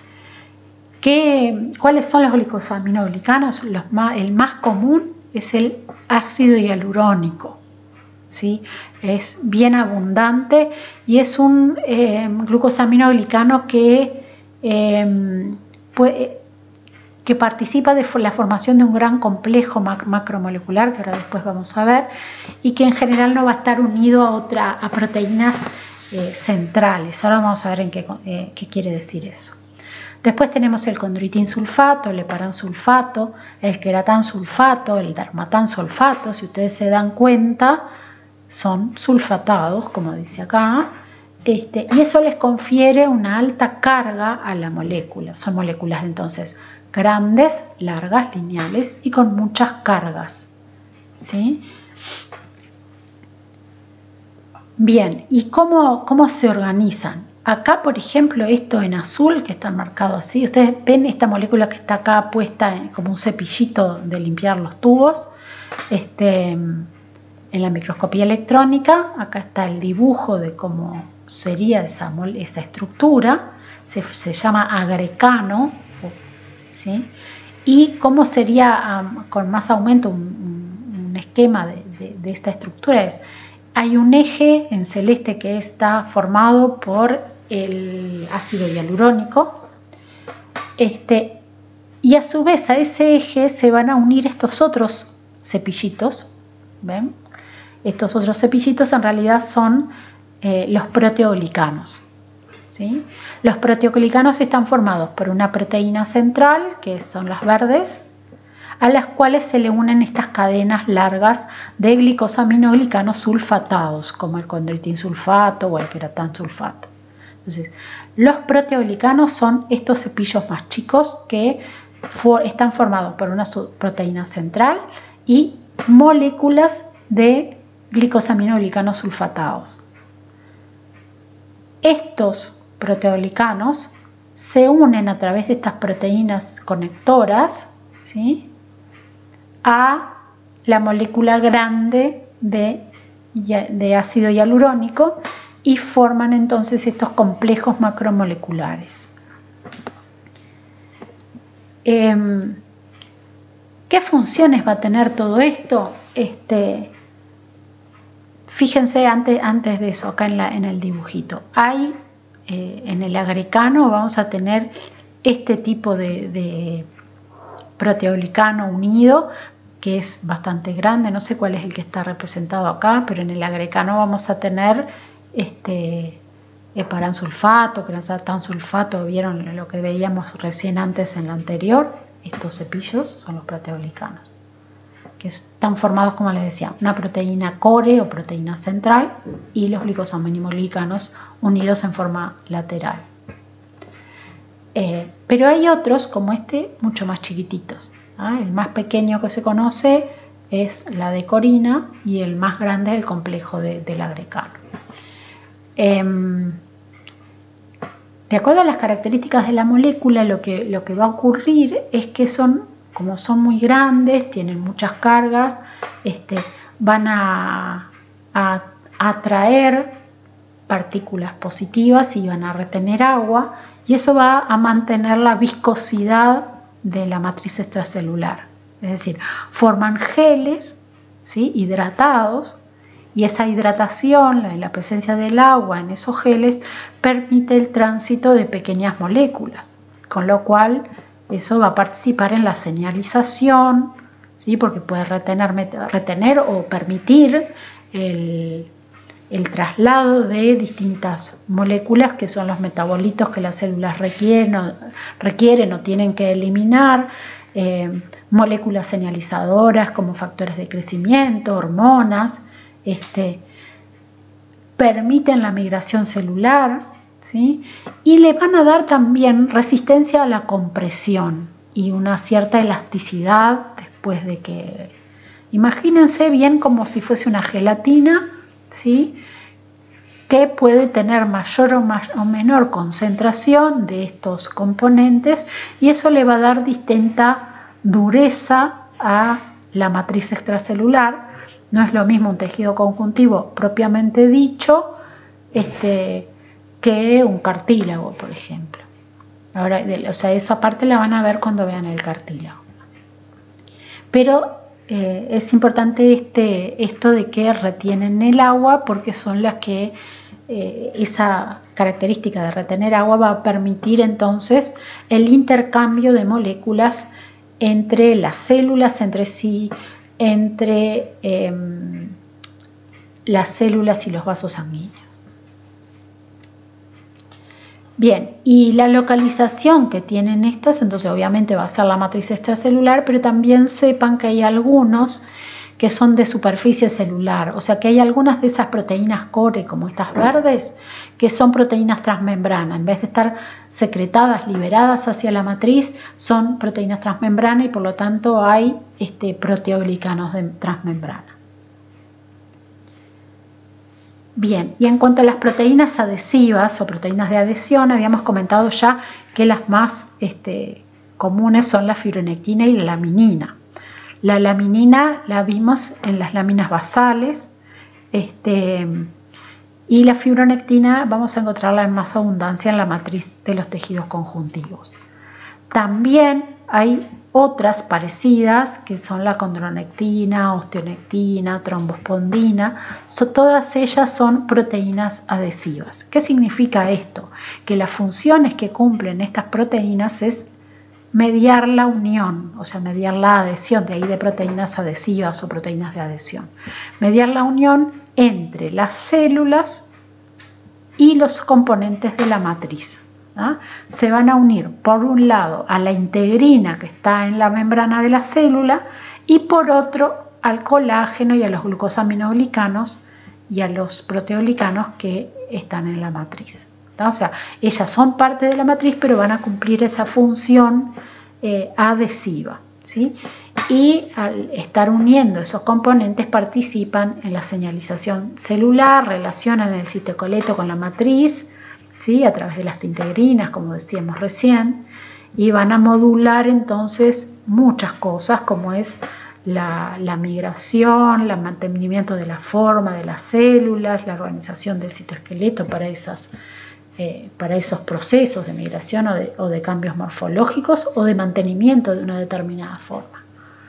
¿Qué, ¿Cuáles son los glucosaminoglicanos? Los más, el más común es el ácido hialurónico, ¿sí? Es bien abundante y es un eh, glucosaminoglicano que, eh, puede, que participa de la formación de un gran complejo macromolecular, que ahora después vamos a ver, y que en general no va a estar unido a, otra, a proteínas eh, centrales. Ahora vamos a ver en qué, eh, qué quiere decir eso. Después tenemos el condroitin sulfato, el heparan sulfato, el queratan sulfato, el darmatan sulfato. Si ustedes se dan cuenta, son sulfatados, como dice acá, este, y eso les confiere una alta carga a la molécula. Son moléculas entonces grandes, largas, lineales y con muchas cargas, ¿sí? Bien, ¿y cómo, cómo se organizan? Acá, por ejemplo, esto en azul, que está marcado así, ustedes ven esta molécula que está acá puesta en, como un cepillito de limpiar los tubos, este, en la microscopía electrónica. Acá está el dibujo de cómo sería esa, esa estructura, se, se llama agrecano, ¿sí? Y cómo sería um, con más aumento un, un, un esquema de, de, de esta estructura es, hay un eje en celeste que está formado por el ácido hialurónico, este, y a su vez a ese eje se van a unir estos otros cepillitos, ¿ven? Estos otros cepillitos en realidad son eh, los proteoglicanos, ¿sí? Los proteoglicanos están formados por una proteína central, que son las verdes, a las cuales se le unen estas cadenas largas de glicosaminoglicanos sulfatados, como el condroitin sulfato o el queratan sulfato. Entonces, los proteoglicanos son estos cepillos más chicos que for, están formados por una proteína central y moléculas de glicosaminoglicanos sulfatados. Estos proteoglicanos se unen a través de estas proteínas conectoras, ¿sí?, a la molécula grande de, de ácido hialurónico y forman entonces estos complejos macromoleculares. Eh, ¿Qué funciones va a tener todo esto? Este, fíjense antes, antes de eso, acá en, la, en el dibujito, hay eh, en el agrecano vamos a tener este tipo de, de proteoglicano unido, que es bastante grande, no sé cuál es el que está representado acá, pero en el agrecano vamos a tener este heparan sulfato, queratan sulfato, vieron lo que veíamos recién antes en la anterior. Estos cepillos son los proteoglicanos, que están formados, como les decía, una proteína core o proteína central y los glicosaminoglicanos unidos en forma lateral. Eh, pero hay otros, como este, mucho más chiquititos. ¿Ah? El más pequeño que se conoce es la decorina y el más grande es el complejo de, del agrecano. Eh, de acuerdo a las características de la molécula, lo que, lo que va a ocurrir es que son, como son muy grandes, tienen muchas cargas, este, van a, a, a atraer partículas positivas y van a retener agua, y eso va a mantener la viscosidad de la matriz extracelular. es decir, forman geles, ¿sí?, hidratados, y esa hidratación, la, la presencia del agua en esos geles, permite el tránsito de pequeñas moléculas, con lo cual eso va a participar en la señalización, ¿sí?, porque puede retener, retener o permitir el, el traslado de distintas moléculas que son los metabolitos que las células requieren o, requieren o tienen que eliminar, eh, moléculas señalizadoras como factores de crecimiento, hormonas, este, permiten la migración celular, ¿sí?, y le van a dar también resistencia a la compresión y una cierta elasticidad después de que, imagínense bien como si fuese una gelatina, ¿sí?, que puede tener mayor o, más, o menor concentración de estos componentes, y eso le va a dar distinta dureza a la matriz extracelular. No es lo mismo un tejido conjuntivo propiamente dicho este, que un cartílago, por ejemplo. Ahora, o sea, eso aparte la van a ver cuando vean el cartílago. Pero eh, es importante este, esto de que retienen el agua, porque son las que eh, esa característica de retener agua va a permitir entonces el intercambio de moléculas entre las células, entre sí, entre eh, las células y los vasos sanguíneos. Bien, y la localización que tienen estas, entonces obviamente va a ser la matriz extracelular, pero también sepan que hay algunos que son de superficie celular, o sea que hay algunas de esas proteínas core, como estas verdes, que son proteínas transmembrana. En vez de estar secretadas, liberadas hacia la matriz, son proteínas transmembrana y por lo tanto hay este, proteoglicanos de transmembrana. Bien, y en cuanto a las proteínas adhesivas o proteínas de adhesión, habíamos comentado ya que las más este, comunes son la fibronectina y la laminina. La laminina la vimos en las láminas basales, este, y la fibronectina vamos a encontrarla en más abundancia en la matriz de los tejidos conjuntivos. También hay otras parecidas que son la condronectina, osteonectina, trombospondina, so, todas ellas son proteínas adhesivas. ¿Qué significa esto? Que las funciones que cumplen estas proteínas es mediar la unión, o sea, mediar la adhesión, de ahí de proteínas adhesivas o proteínas de adhesión. Mediar la unión entre las células y los componentes de la matriz. ¿Ah? Se van a unir por un lado a la integrina que está en la membrana de la célula y por otro al colágeno y a los glucosaminoglicanos y a los proteoglicanos que están en la matriz. ¿Tá? O sea, ellas son parte de la matriz pero van a cumplir esa función eh, adhesiva, ¿sí? Y al estar uniendo esos componentes participan en la señalización celular, relacionan el citoesqueleto con la matriz, ¿sí?, a través de las integrinas, como decíamos recién, y van a modular entonces muchas cosas como es la, la migración, el mantenimiento de la forma de las células, la organización del citoesqueleto para, esas, eh, para esos procesos de migración o de, o de cambios morfológicos o de mantenimiento de una determinada forma.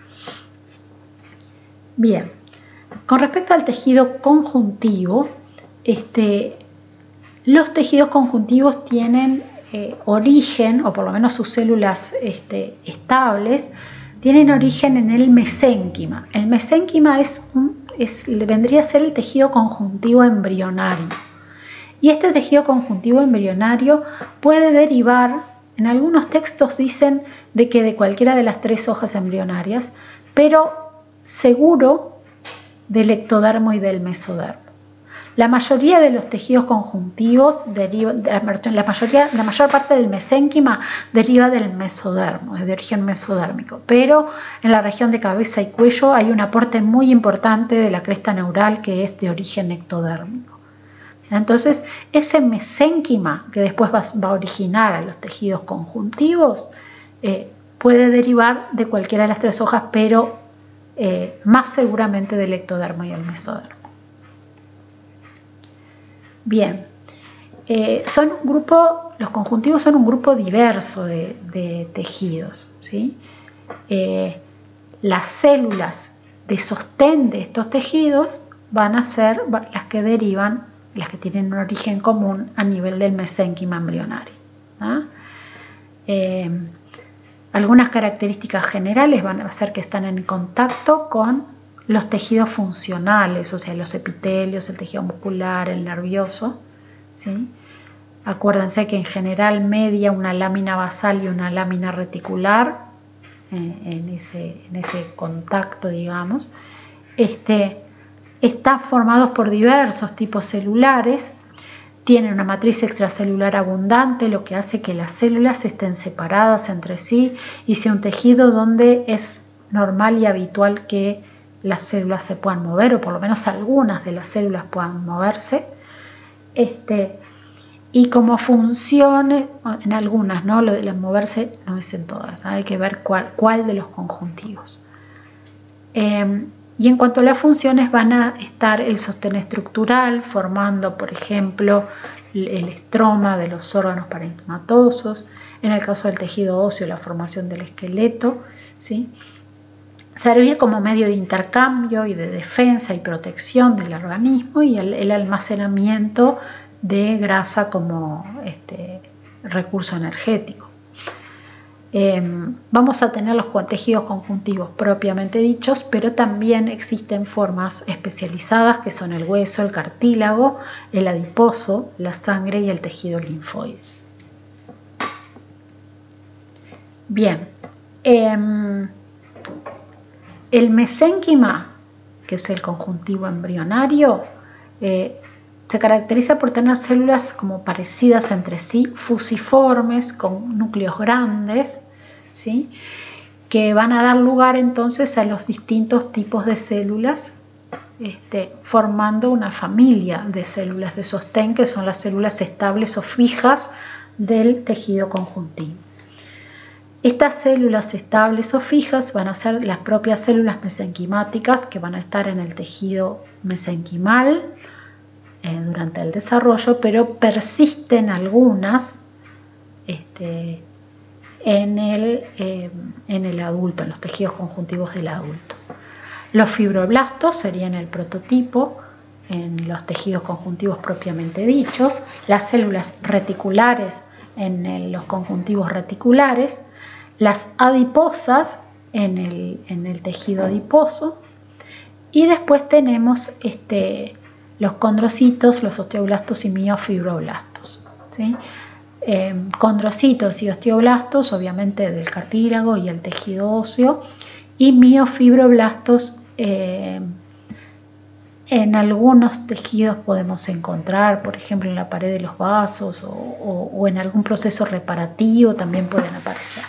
Bien, con respecto al tejido conjuntivo, este, los tejidos conjuntivos tienen eh, origen, o por lo menos sus células este, estables, tienen origen en el mesénquima. El mesénquima es un, es, vendría a ser el tejido conjuntivo embrionario. Y este tejido conjuntivo embrionario puede derivar, en algunos textos dicen de que de cualquiera de las tres hojas embrionarias, pero seguro del ectodermo y del mesodermo. La mayoría de los tejidos conjuntivos deriva, la, mayoría, la mayor parte del mesénquima deriva del mesodermo, es de origen mesodérmico, pero en la región de cabeza y cuello hay un aporte muy importante de la cresta neural que es de origen ectodérmico. Entonces, ese mesénquima que después va, va a originar a los tejidos conjuntivos eh, puede derivar de cualquiera de las tres hojas, pero eh, más seguramente del ectodermo y el mesodermo. Bien, eh, son un grupo, los conjuntivos son un grupo diverso de, de tejidos, ¿sí? Eh, las células de sostén de estos tejidos van a ser las que derivan, las que tienen un origen común a nivel del mesénquima embrionario. ¿Ah? Eh, algunas características generales van a ser que están en contacto con los tejidos funcionales, o sea, los epitelios, el tejido muscular, el nervioso, ¿sí? Acuérdense que en general media una lámina basal y una lámina reticular eh, en, ese, en ese contacto, digamos. Este, están formados por diversos tipos celulares, tienen una matriz extracelular abundante, lo que hace que las células estén separadas entre sí y sea un tejido donde es normal y habitual que las células se puedan mover, o por lo menos algunas de las células puedan moverse. Este, y como funciones, en algunas, ¿no? Lo de moverse no es en todas, ¿no? Hay que ver cuál, cuál de los conjuntivos. Eh, y en cuanto a las funciones, van a estar el sostén estructural, formando, por ejemplo, el estroma de los órganos parenquimatosos, en el caso del tejido óseo, la formación del esqueleto, ¿sí? Servir como medio de intercambio y de defensa y protección del organismo, y el, el almacenamiento de grasa como este, recurso energético. Eh, vamos a tener los tejidos conjuntivos propiamente dichos, pero también existen formas especializadas que son el hueso, el cartílago, el adiposo, la sangre y el tejido linfoide. Bien, eh, el mesénquima, que es el conjuntivo embrionario, eh, se caracteriza por tener células como parecidas entre sí, fusiformes, con núcleos grandes, ¿sí? Que van a dar lugar entonces a los distintos tipos de células, este, formando una familia de células de sostén, que son las células estables o fijas del tejido conjuntivo. Estas células estables o fijas van a ser las propias células mesenquimáticas, que van a estar en el tejido mesenquimal eh, durante el desarrollo, pero persisten algunas este, en, el, eh, en el adulto, en los tejidos conjuntivos del adulto. Los fibroblastos serían el prototipo en los tejidos conjuntivos propiamente dichos, las células reticulares en el, los conjuntivos reticulares, las adiposas en el, en el tejido adiposo, y después tenemos este, los condrocitos, los osteoblastos y miofibroblastos, ¿sí? Eh, condrocitos y osteoblastos obviamente del cartílago y el tejido óseo, y miofibroblastos eh, en algunos tejidos podemos encontrar, por ejemplo en la pared de los vasos o, o, o en algún proceso reparativo también pueden aparecer.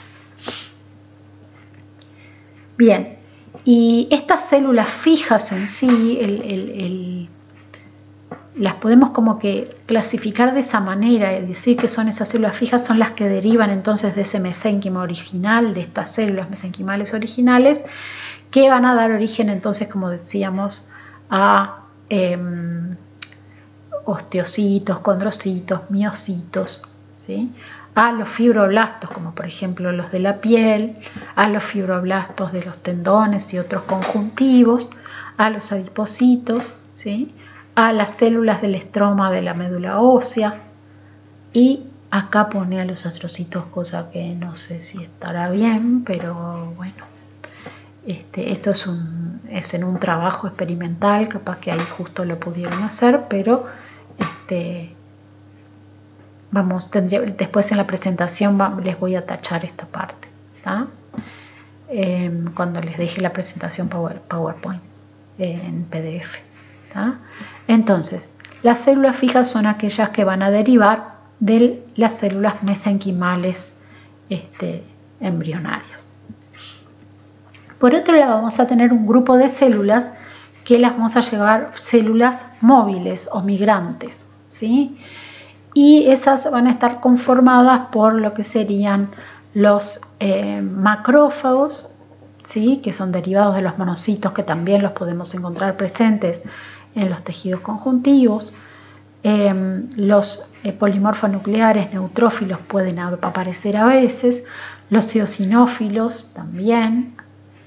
Bien, y estas células fijas en sí, el, el, el, las podemos como que clasificar de esa manera, y decir que son esas células fijas, son las que derivan entonces de ese mesénquima original, de estas células mesenquimales originales, que van a dar origen entonces, como decíamos, a eh, osteocitos, condrocitos, miocitos, ¿sí? A los fibroblastos, como por ejemplo los de la piel, a los fibroblastos de los tendones y otros conjuntivos, a los adipocitos, ¿sí? A las células del estroma de la médula ósea, y acá pone a los astrocitos, cosa que no sé si estará bien, pero bueno, este, esto es, un, es en un trabajo experimental, capaz que ahí justo lo pudieron hacer, pero este, vamos, tendría, después en la presentación va, les voy a tachar esta parte, ¿tá? Eh, cuando les deje la presentación Power, PowerPoint eh, en P D F, ¿tá? Entonces, las células fijas son aquellas que van a derivar de las células mesenquimales este, embrionarias. Por otro lado, vamos a tener un grupo de células que las vamos a llevar células móviles o migrantes, ¿sí? Y esas van a estar conformadas por lo que serían los eh, macrófagos, ¿sí? Que son derivados de los monocitos, que también los podemos encontrar presentes en los tejidos conjuntivos. Eh, los eh, polimorfonucleares neutrófilos pueden aparecer a veces, los eosinófilos también,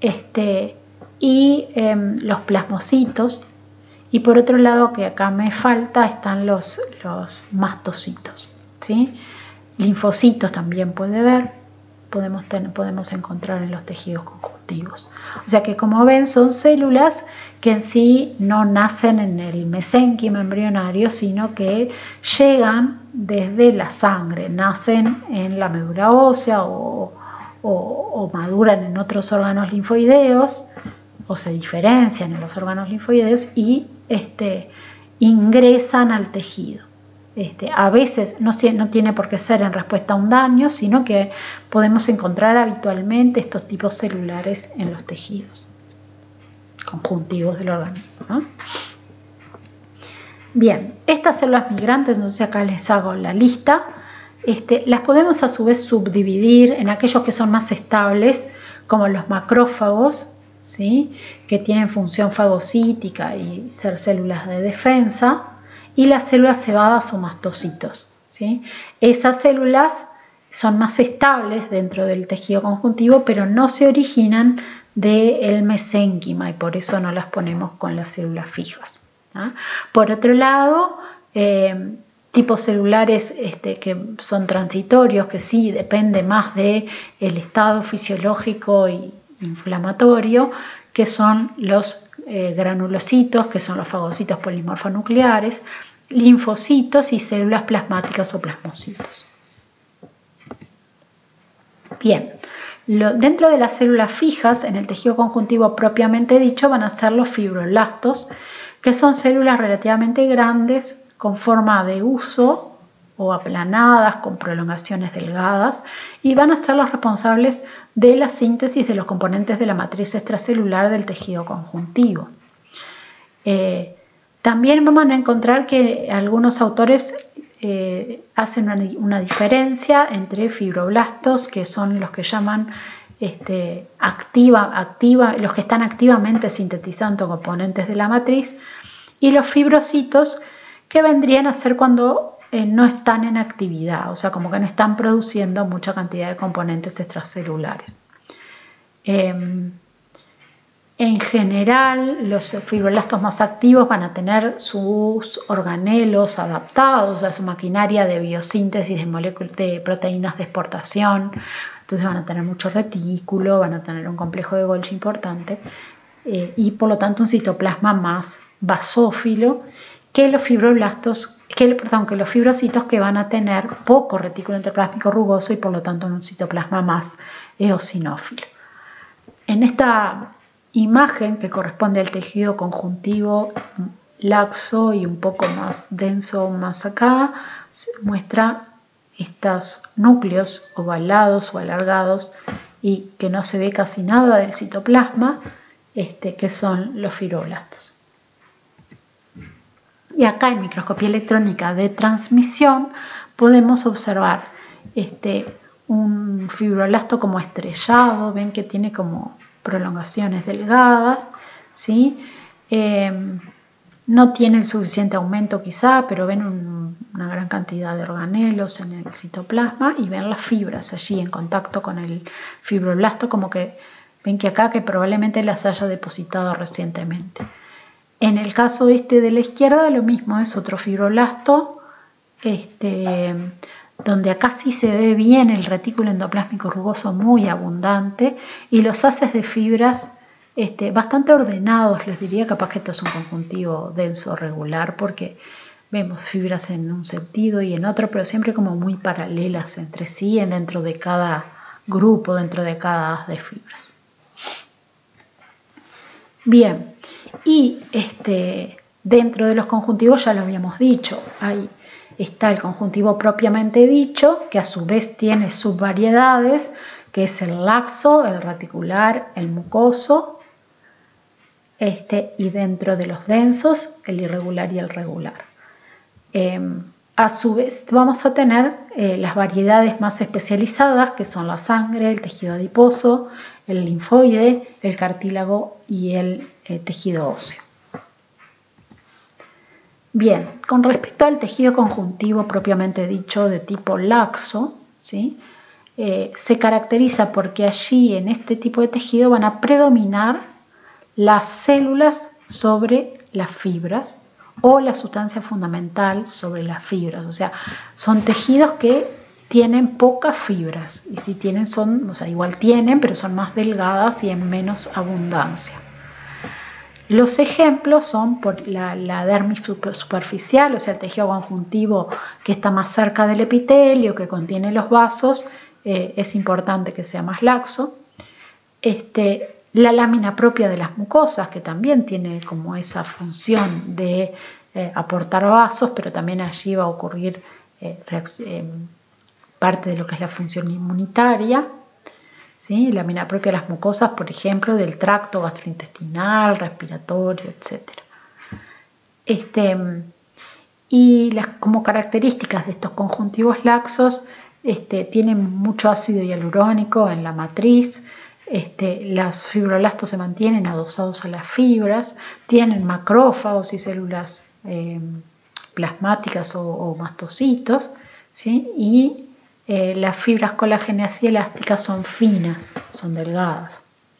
este, y eh, los plasmocitos. Y por otro lado, que acá me falta, están los, los mastocitos, ¿sí? Linfocitos también puede ver, podemos, tener, podemos encontrar en los tejidos conjuntivos. O sea que, como ven, son células que en sí no nacen en el mesénquima embrionario, sino que llegan desde la sangre, nacen en la médula ósea o, o, o maduran en otros órganos linfoideos, o se diferencian en los órganos linfoideos y este, ingresan al tejido. Este, a veces no, no tiene por qué ser en respuesta a un daño, sino que podemos encontrar habitualmente estos tipos celulares en los tejidos conjuntivos del organismo, ¿no? Bien, estas células migrantes, entonces acá les hago la lista, este, las podemos a su vez subdividir en aquellos que son más estables, como los macrófagos, ¿sí? Que tienen función fagocítica y ser células de defensa, y las células cebadas o mastocitos, ¿sí? Esas células son más estables dentro del tejido conjuntivo, pero no se originan del mesénquima y por eso no las ponemos con las células fijas, ¿no? Por otro lado, eh, tipos celulares este, que son transitorios, que sí depende más del estado fisiológico y inflamatorio, que son los eh, granulocitos, que son los fagocitos polimorfonucleares, linfocitos y células plasmáticas o plasmocitos. Bien, lo, dentro de las células fijas, en el tejido conjuntivo propiamente dicho, van a ser los fibroblastos, que son células relativamente grandes, con forma de huso o aplanadas, con prolongaciones delgadas, y van a ser los responsables de la síntesis de los componentes de la matriz extracelular del tejido conjuntivo. Eh, también vamos a encontrar que algunos autores eh, hacen una, una diferencia entre fibroblastos, que son los que llaman este, activa, activa, los que están activamente sintetizando componentes de la matriz, y los fibrocitos, que vendrían a ser cuando eh, no están en actividad, o sea, como que no están produciendo mucha cantidad de componentes extracelulares. Eh, en general, los fibroblastos más activos van a tener sus organelos adaptados a su maquinaria de biosíntesis de, moléculas, de proteínas de exportación, entonces van a tener mucho retículo, van a tener un complejo de Golgi importante eh, y por lo tanto un citoplasma más basófilo que los fibroblastos, que, perdón, que los fibrocitos, que van a tener poco retículo endoplásmico rugoso y por lo tanto un citoplasma más eosinófilo. En esta imagen, que corresponde al tejido conjuntivo laxo y un poco más denso más acá, se muestra estos núcleos ovalados o alargados y que no se ve casi nada del citoplasma, este, que son los fibroblastos. Y acá en microscopía electrónica de transmisión podemos observar este, un fibroblasto como estrellado, ven que tiene como prolongaciones delgadas, ¿sí? Eh, no tiene el suficiente aumento quizá, pero ven un, una gran cantidad de organelos en el citoplasma y ven las fibras allí en contacto con el fibroblasto, como que ven que acá que probablemente las haya depositado recientemente. En el caso este de la izquierda, lo mismo, es otro fibroblasto, este, donde acá sí se ve bien el retículo endoplásmico rugoso muy abundante y los haces de fibras este, bastante ordenados, les diría. Capaz que esto es un conjuntivo denso regular porque vemos fibras en un sentido y en otro, pero siempre como muy paralelas entre sí dentro de cada grupo, dentro de cada haz de fibras. Bien, y este, dentro de los conjuntivos ya lo habíamos dicho, ahí está el conjuntivo propiamente dicho, que a su vez tiene subvariedades, que es el laxo, el reticular, el mucoso, este, y dentro de los densos, el irregular y el regular. Eh, a su vez vamos a tener eh, las variedades más especializadas, que son la sangre, el tejido adiposo, el linfoide, el cartílago y el eh, tejido óseo. Bien, con respecto al tejido conjuntivo propiamente dicho de tipo laxo, ¿sí? eh, se caracteriza porque allí en este tipo de tejido van a predominar las células sobre las fibras o la sustancia fundamental sobre las fibras. O sea, son tejidos que tienen pocas fibras y si tienen son, o sea, igual tienen, pero son más delgadas y en menos abundancia. Los ejemplos son por la, la dermis superficial, o sea, el tejido conjuntivo que está más cerca del epitelio, que contiene los vasos, eh, es importante que sea más laxo. Este, la lámina propia de las mucosas, que también tiene como esa función de eh, aportar vasos, pero también allí va a ocurrir eh, eh, parte de lo que es la función inmunitaria. ¿Sí? Lámina propia de las mucosas, por ejemplo, del tracto gastrointestinal, respiratorio, etcétera. Este, y las, como características de estos conjuntivos laxos, este, tienen mucho ácido hialurónico en la matriz, este, los fibroblastos se mantienen adosados a las fibras, tienen macrófagos y células eh, plasmáticas o, o mastocitos, ¿sí? Y Eh, las fibras colágenas y elásticas son finas, son delgadas.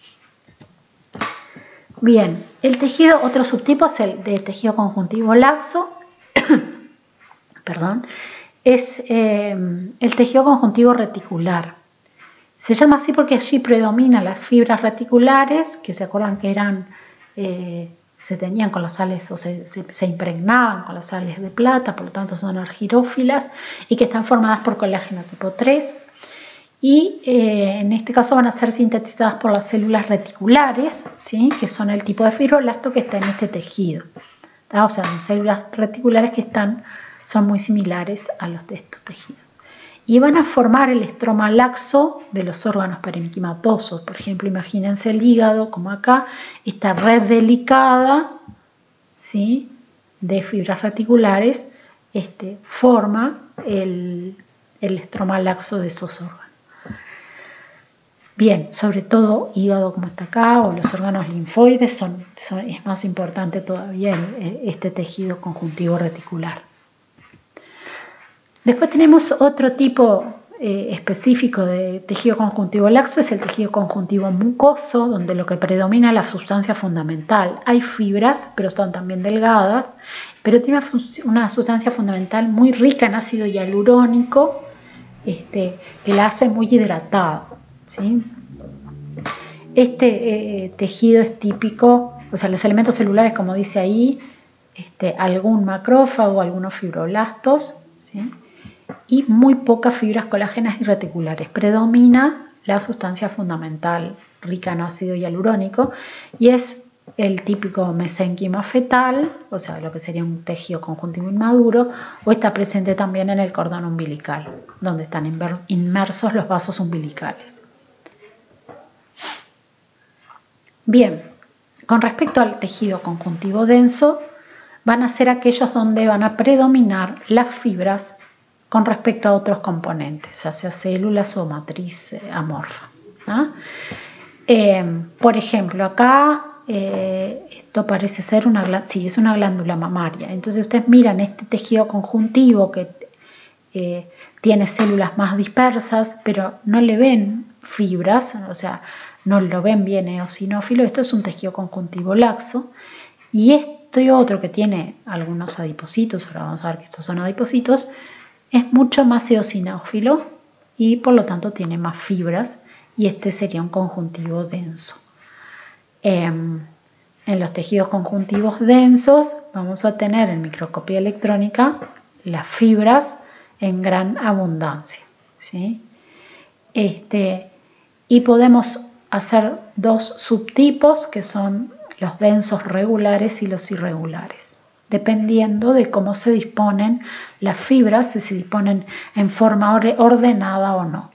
Bien, el tejido, otro subtipo es el de tejido conjuntivo laxo, perdón, es eh, el tejido conjuntivo reticular. Se llama así porque allí predominan las fibras reticulares, que se acuerdan que eran, eh, se teñían con las sales o se, se, se impregnaban con las sales de plata, por lo tanto son argirófilas y que están formadas por colágeno tipo tres. Y eh, en este caso van a ser sintetizadas por las células reticulares, ¿sí? Que son el tipo de fibroblasto que está en este tejido. ¿Tá? O sea, son células reticulares que están, son muy similares a los de estos tejidos. Y van a formar el estroma laxo de los órganos parenquimatosos. Por ejemplo, imagínense el hígado, como acá, esta red delicada, ¿sí? De fibras reticulares este, forma el, el estroma laxo de esos órganos. Bien, sobre todo hígado como está acá o los órganos linfoides son, son, es más importante todavía el, este tejido conjuntivo reticular. Después tenemos otro tipo eh, específico de tejido conjuntivo laxo, es el tejido conjuntivo mucoso, donde lo que predomina es la sustancia fundamental. Hay fibras, pero son también delgadas, pero tiene una, una sustancia fundamental muy rica en ácido hialurónico, este, que la hace muy hidratada, ¿sí? Este eh, tejido es típico, o sea, los elementos celulares, como dice ahí, este, algún macrófago, algunos fibroblastos, ¿sí? Y muy pocas fibras colágenas y reticulares. Predomina la sustancia fundamental rica en ácido hialurónico y es el típico mesénquima fetal, o sea, lo que sería un tejido conjuntivo inmaduro, o está presente también en el cordón umbilical, donde están inmersos los vasos umbilicales. Bien, con respecto al tejido conjuntivo denso, van a ser aquellos donde van a predominar las fibras con respecto a otros componentes, ya sea células o matriz eh, amorfa. ¿Ah? Eh, por ejemplo, acá eh, esto parece ser una, sí, es una glándula mamaria. Entonces ustedes miran este tejido conjuntivo que eh, tiene células más dispersas, pero no le ven fibras, o sea, no lo ven bien eosinófilo. Esto es un tejido conjuntivo laxo. Y este otro que tiene algunos adipocitos, ahora vamos a ver que estos son adipocitos, es mucho más eosinófilo y por lo tanto tiene más fibras y este sería un conjuntivo denso. Eh, en los tejidos conjuntivos densos vamos a tener en microscopía electrónica las fibras en gran abundancia, ¿sí? Este, y podemos hacer dos subtipos que son los densos regulares y los irregulares, dependiendo de cómo se disponen las fibras, si se disponen en forma ordenada o no.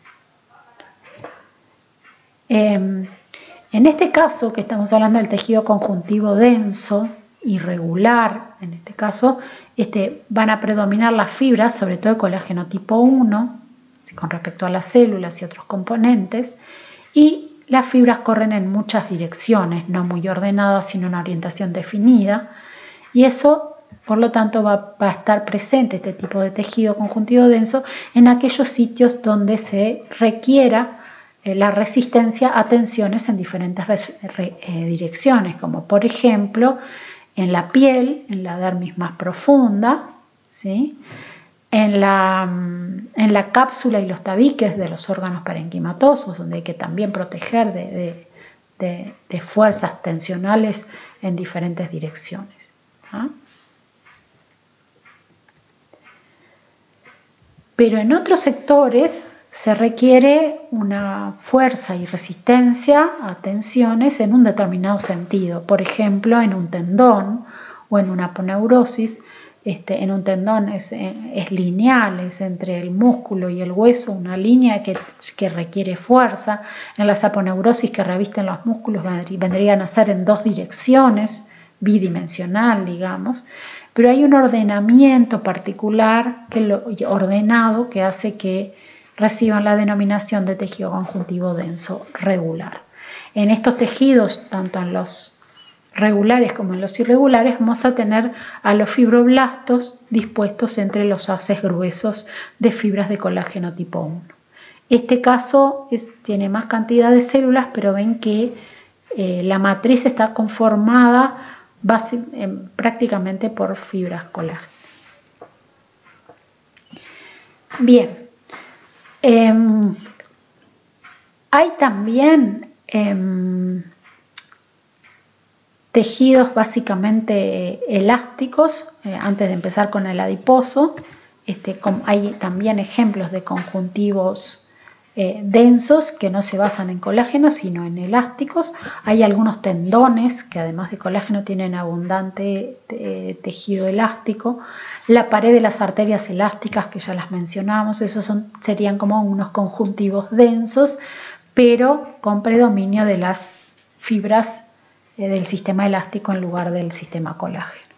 Eh, en este caso, que estamos hablando del tejido conjuntivo denso, irregular, en este caso, este, van a predominar las fibras, sobre todo de colágeno tipo uno, con respecto a las células y otros componentes, y las fibras corren en muchas direcciones, no muy ordenadas, sino en una orientación definida, y eso Por lo tanto, va, va a estar presente este tipo de tejido conjuntivo denso en aquellos sitios donde se requiera eh, la resistencia a tensiones en diferentes res, re, eh, direcciones, como por ejemplo en la piel, en la dermis más profunda, ¿sí? en, la, en la cápsula y los tabiques de los órganos parenquimatosos, donde hay que también proteger de, de, de, de fuerzas tensionales en diferentes direcciones. ¿Ah? Pero en otros sectores se requiere una fuerza y resistencia a tensiones en un determinado sentido. Por ejemplo, en un tendón o en una aponeurosis. Este, en un tendón es, es lineal, es entre el músculo y el hueso, una línea que, que requiere fuerza. En las aponeurosis que revisten los músculos vendrían a ser en dos direcciones, bidimensional, digamos. Pero hay un ordenamiento particular que lo, ordenado que hace que reciban la denominación de tejido conjuntivo denso regular. En estos tejidos, tanto en los regulares como en los irregulares, vamos a tener a los fibroblastos dispuestos entre los haces gruesos de fibras de colágeno tipo uno. Este caso es, tiene más cantidad de células, pero ven que eh, la matriz está conformada Base, eh, prácticamente por fibras colágeno. Bien, eh, hay también eh, tejidos básicamente elásticos, eh, antes de empezar con el adiposo. Este, hay también ejemplos de conjuntivos Eh, densos que no se basan en colágeno sino en elásticos. Hay algunos tendones que además de colágeno tienen abundante te, tejido elástico. La pared de las arterias elásticas que ya las mencionamos, esos son, serían como unos conjuntivos densos pero con predominio de las fibras eh, del sistema elástico en lugar del sistema colágeno.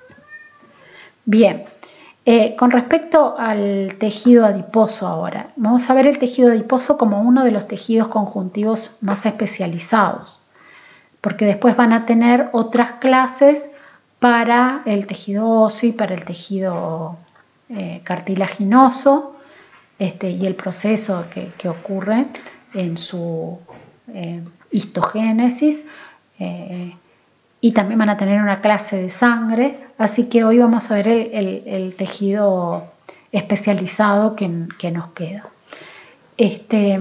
Bien. Eh, con respecto al tejido adiposo ahora, vamos a ver el tejido adiposo como uno de los tejidos conjuntivos más especializados, porque después van a tener otras clases para el tejido óseo y para el tejido eh, cartilaginoso este, y el proceso que, que ocurre en su eh, histogénesis. Eh, Y también van a tener una clase de sangre, así que hoy vamos a ver el, el, el tejido especializado que, que nos queda. Este,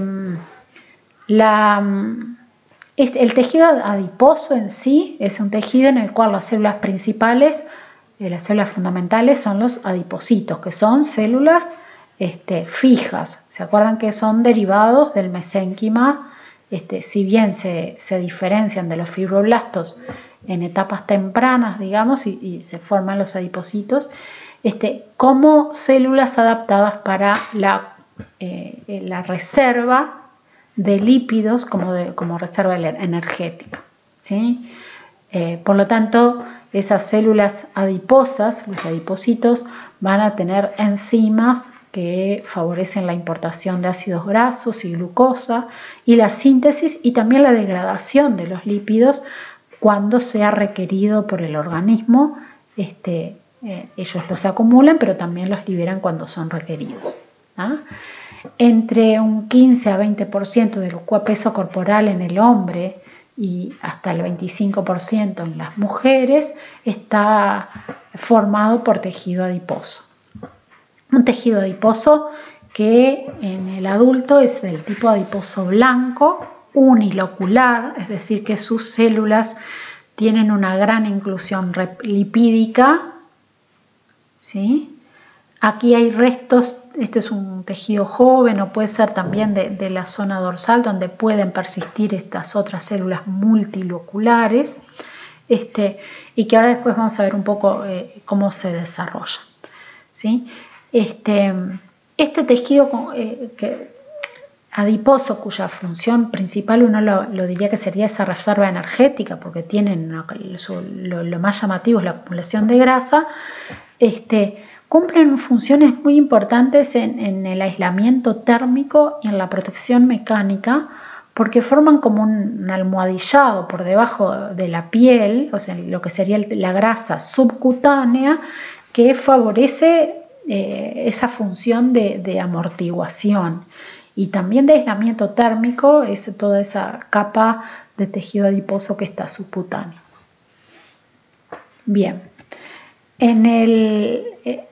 la, este, el tejido adiposo en sí es un tejido en el cual las células principales, eh, las células fundamentales son los adipocitos, que son células este, fijas. ¿Se acuerdan que son derivados del mesénquima? Este, si bien se, se diferencian de los fibroblastos en etapas tempranas, digamos, y, y se forman los adipocitos, este, como células adaptadas para la, eh, la reserva de lípidos como, de, como reserva energética, ¿sí? Eh, por lo tanto, esas células adiposas, los adipocitos, van a tener enzimas que favorecen la importación de ácidos grasos y glucosa y la síntesis y también la degradación de los lípidos cuando sea requerido por el organismo. Este, eh, ellos los acumulan, pero también los liberan cuando son requeridos. ¿Ah? Entre un quince a veinte por ciento del peso corporal en el hombre y hasta el veinticinco por ciento en las mujeres está formado por tejido adiposo. Un tejido adiposo que en el adulto es del tipo adiposo blanco, unilocular, es decir, que sus células tienen una gran inclusión lipídica, ¿sí? Aquí hay restos, este es un tejido joven o puede ser también de, de la zona dorsal donde pueden persistir estas otras células multiloculares, este, y que ahora después vamos a ver un poco eh, cómo se desarrollan, ¿sí? Este, este tejido eh, que, adiposo, cuya función principal uno lo, lo diría que sería esa reserva energética, porque tienen una, lo, lo más llamativo es la acumulación de grasa, este, cumplen funciones muy importantes en, en el aislamiento térmico y en la protección mecánica porque forman como un almohadillado por debajo de la piel, o sea, lo que sería la grasa subcutánea, que favorece eh, esa función de, de amortiguación y también de aislamiento térmico, es toda esa capa de tejido adiposo que está subcutáneo. Bien, en el, eh,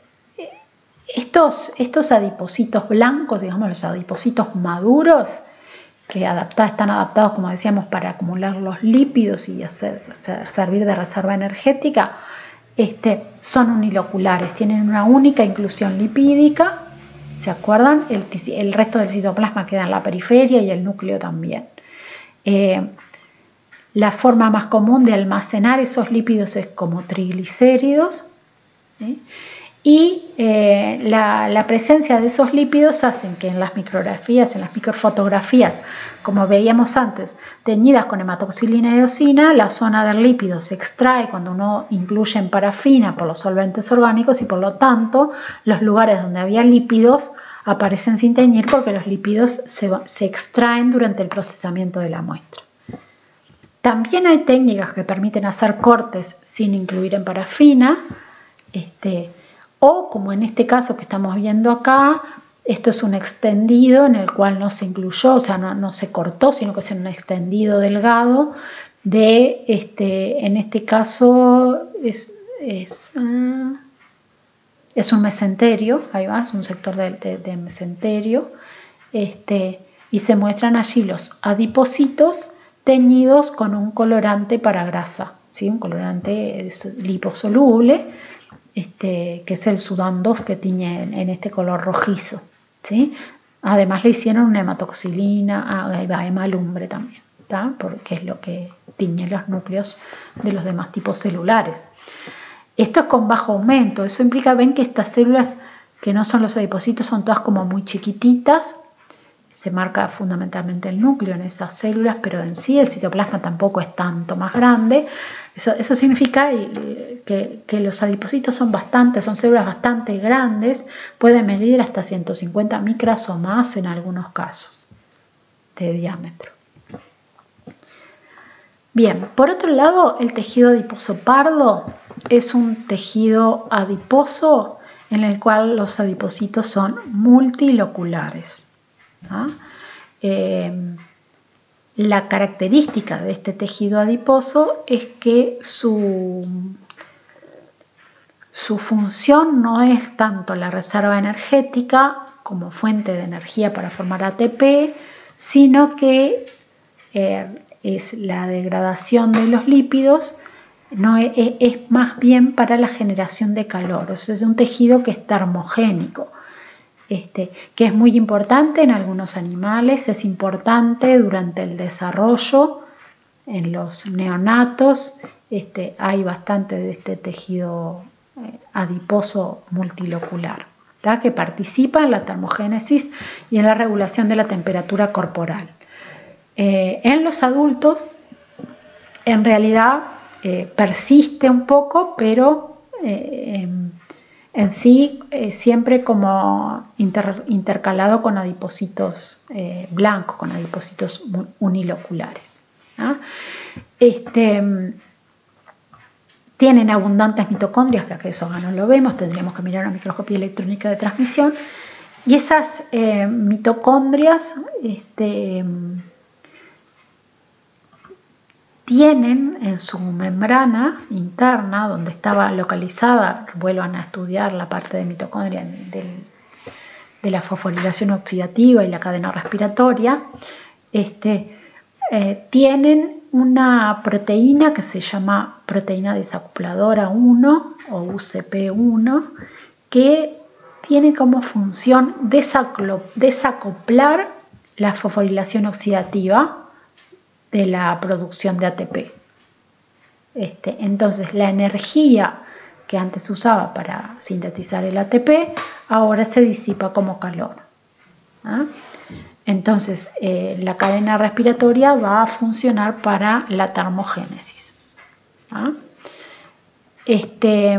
estos, estos adipocitos blancos, digamos los adipocitos maduros, que adapta, están adaptados, como decíamos, para acumular los lípidos y hacer, ser, servir de reserva energética, este, son uniloculares, tienen una única inclusión lipídica, ¿se acuerdan? El, el resto del citoplasma queda en la periferia y el núcleo también. Eh, la forma más común de almacenar esos lípidos es como triglicéridos, ¿sí? Y eh, la, la presencia de esos lípidos hacen que en las micrografías, en las microfotografías, como veíamos antes, teñidas con hematoxilina y eosina, la zona del lípido se extrae cuando uno incluye en parafina por los solventes orgánicos y por lo tanto los lugares donde había lípidos aparecen sin teñir porque los lípidos se, se extraen durante el procesamiento de la muestra. También hay técnicas que permiten hacer cortes sin incluir en parafina, este, o como en este caso que estamos viendo acá, esto es un extendido en el cual no se incluyó, o sea, no, no se cortó, sino que es un extendido delgado de, este, en este caso es, es, uh, es un mesenterio, ahí va, es un sector de, de, de mesenterio, este, y se muestran allí los adipocitos teñidos con un colorante para grasa, ¿sí? Un colorante liposoluble, Este, que es el Sudán dos que tiñe en, en este color rojizo, ¿sí? Además le hicieron una hematoxilina, ah, hemalumbre también, ¿tá? Porque es lo que tiñe los núcleos de los demás tipos celulares. Esto es con bajo aumento, eso implica, ven que estas células que no son los adipocitos son todas como muy chiquititas, se marca fundamentalmente el núcleo en esas células, pero en sí el citoplasma tampoco es tanto más grande. Eso, eso significa que, que los adipocitos son bastante, son células bastante grandes, pueden medir hasta ciento cincuenta micras o más en algunos casos de diámetro. Bien, por otro lado, el tejido adiposo pardo es un tejido adiposo en el cual los adipocitos son multiloculares. ¿Ah? Eh, la característica de este tejido adiposo es que su, su función no es tanto la reserva energética como fuente de energía para formar A T P, sino que eh, es la degradación de los lípidos, no es, es más bien para la generación de calor. O sea, es un tejido que es termogénico. Este, que es muy importante en algunos animales, es importante durante el desarrollo en los neonatos, este, hay bastante de este tejido eh, adiposo multilocular, ¿tá? Que participa en la termogénesis y en la regulación de la temperatura corporal. Eh, en los adultos, en realidad, eh, persiste un poco, pero eh, en sí eh, siempre como inter, intercalado con adipocitos eh, blancos, con adipocitos uniloculares, ¿no? Este, tienen abundantes mitocondrias, que eso no lo vemos, tendríamos que mirar una microscopía electrónica de transmisión, y esas eh, mitocondrias este, tienen en su membrana interna, donde estaba localizada, vuelvan a estudiar la parte de mitocondria del, de la fosforilación oxidativa y la cadena respiratoria, este, eh, tienen una proteína que se llama proteína desacopladora uno o U C P uno, que tiene como función desacoplar la fosforilación oxidativa de la producción de A T P. Este, entonces la energía que antes se usaba para sintetizar el A T P ahora se disipa como calor. ¿Ah? Entonces eh, la cadena respiratoria va a funcionar para la termogénesis. ¿Ah? Este,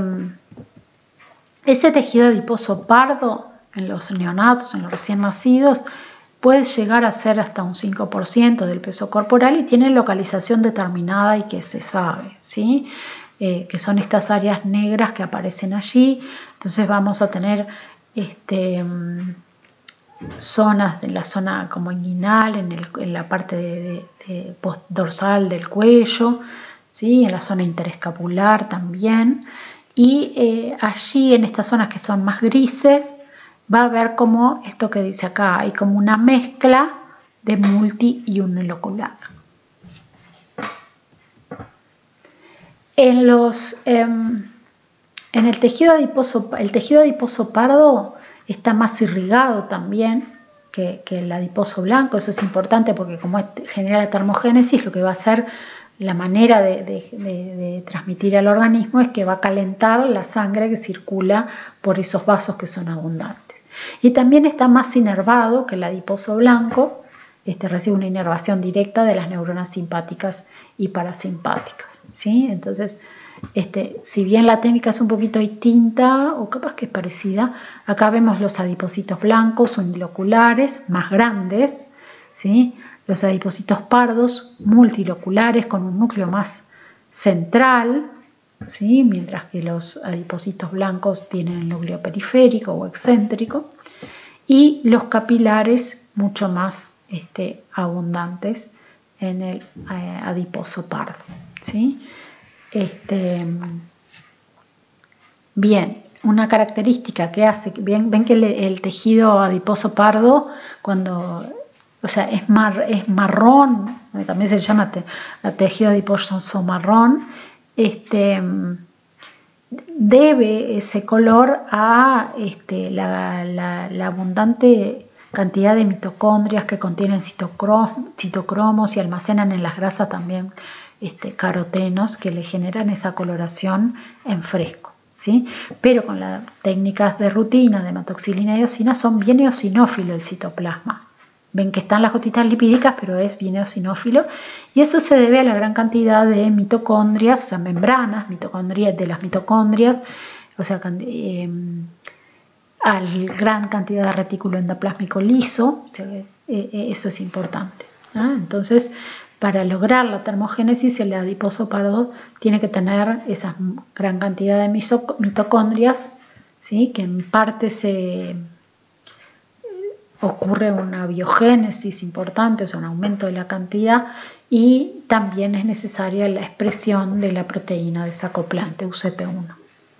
ese tejido adiposo pardo en los neonatos, en los recién nacidos, puede llegar a ser hasta un cinco por ciento del peso corporal y tiene localización determinada y que se sabe, ¿sí? Eh, que son estas áreas negras que aparecen allí. Entonces vamos a tener este, zonas en la zona como inguinal, en, el, en la parte de, de, de post dorsal del cuello, ¿sí? En la zona interescapular también. Y eh, allí en estas zonas que son más grises va a haber como esto que dice acá, hay como una mezcla de multi y unilocular. En, los, eh, en el tejido adiposo, el tejido adiposo pardo está más irrigado también que, que el adiposo blanco. Eso es importante porque como genera la termogénesis, lo que va a hacer la manera de, de, de, de transmitir al organismo es que va a calentar la sangre que circula por esos vasos que son abundantes. Y también está más inervado que el adiposo blanco, este recibe una inervación directa de las neuronas simpáticas y parasimpáticas, ¿sí? Entonces, este, si bien la técnica es un poquito distinta o capaz que es parecida, acá vemos los adipocitos blancos uniloculares más grandes, ¿sí? Los adipocitos pardos multiloculares con un núcleo más central, ¿sí? Mientras que los adipocitos blancos tienen el núcleo periférico o excéntrico, y los capilares mucho más este, abundantes en el eh, adiposo pardo, ¿sí? Este, bien, una característica que hace, bien, ven que el, el tejido adiposo pardo, cuando, o sea, es, mar, es marrón, también se llama te, tejido adiposo marrón, este, debe ese color a este, la, la, la abundante cantidad de mitocondrias que contienen citocrom, citocromos y almacenan en las grasas también este, carotenos que le generan esa coloración en fresco, ¿sí? Pero con las técnicas de rutina de hematoxilina y eosina son bien eosinófilo el citoplasma. Ven que están las gotitas lipídicas, pero es bien eosinófilo, y eso se debe a la gran cantidad de mitocondrias, o sea, membranas mitocondrias de las mitocondrias, o sea, eh, a la gran cantidad de retículo endoplásmico liso, o sea, eh, eh, eso es importante, ¿no? Entonces, para lograr la termogénesis, el adiposo pardo tiene que tener esa gran cantidad de mitocondrias, ¿sí? Que en parte se ocurre una biogénesis importante, o sea, un aumento de la cantidad, y también es necesaria la expresión de la proteína desacoplante U C P uno.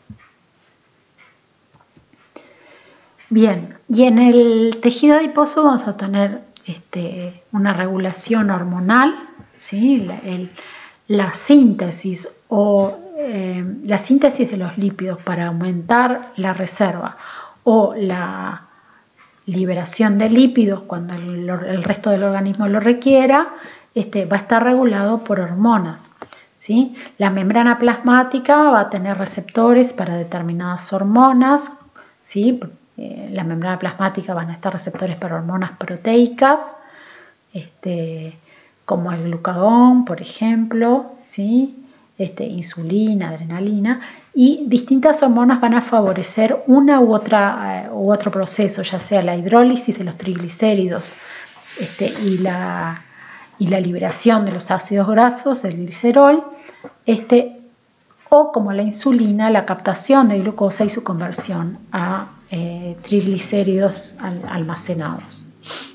Bien, y en el tejido adiposo vamos a tener este, una regulación hormonal, ¿sí? la, el, la síntesis o eh, la síntesis de los lípidos para aumentar la reserva o la liberación de lípidos cuando el, el resto del organismo lo requiera, este, va a estar regulado por hormonas, ¿sí? La membrana plasmática va a tener receptores para determinadas hormonas, ¿sí? Eh, la membrana plasmática van a estar receptores para hormonas proteicas, este, como el glucagón, por ejemplo, ¿sí? Este, insulina, adrenalina, y distintas hormonas van a favorecer una u otra eh, u otro proceso, ya sea la hidrólisis de los triglicéridos este, y, la, y la liberación de los ácidos grasos, del glicerol, este, o como la insulina, la captación de glucosa y su conversión a eh, triglicéridos al, almacenados.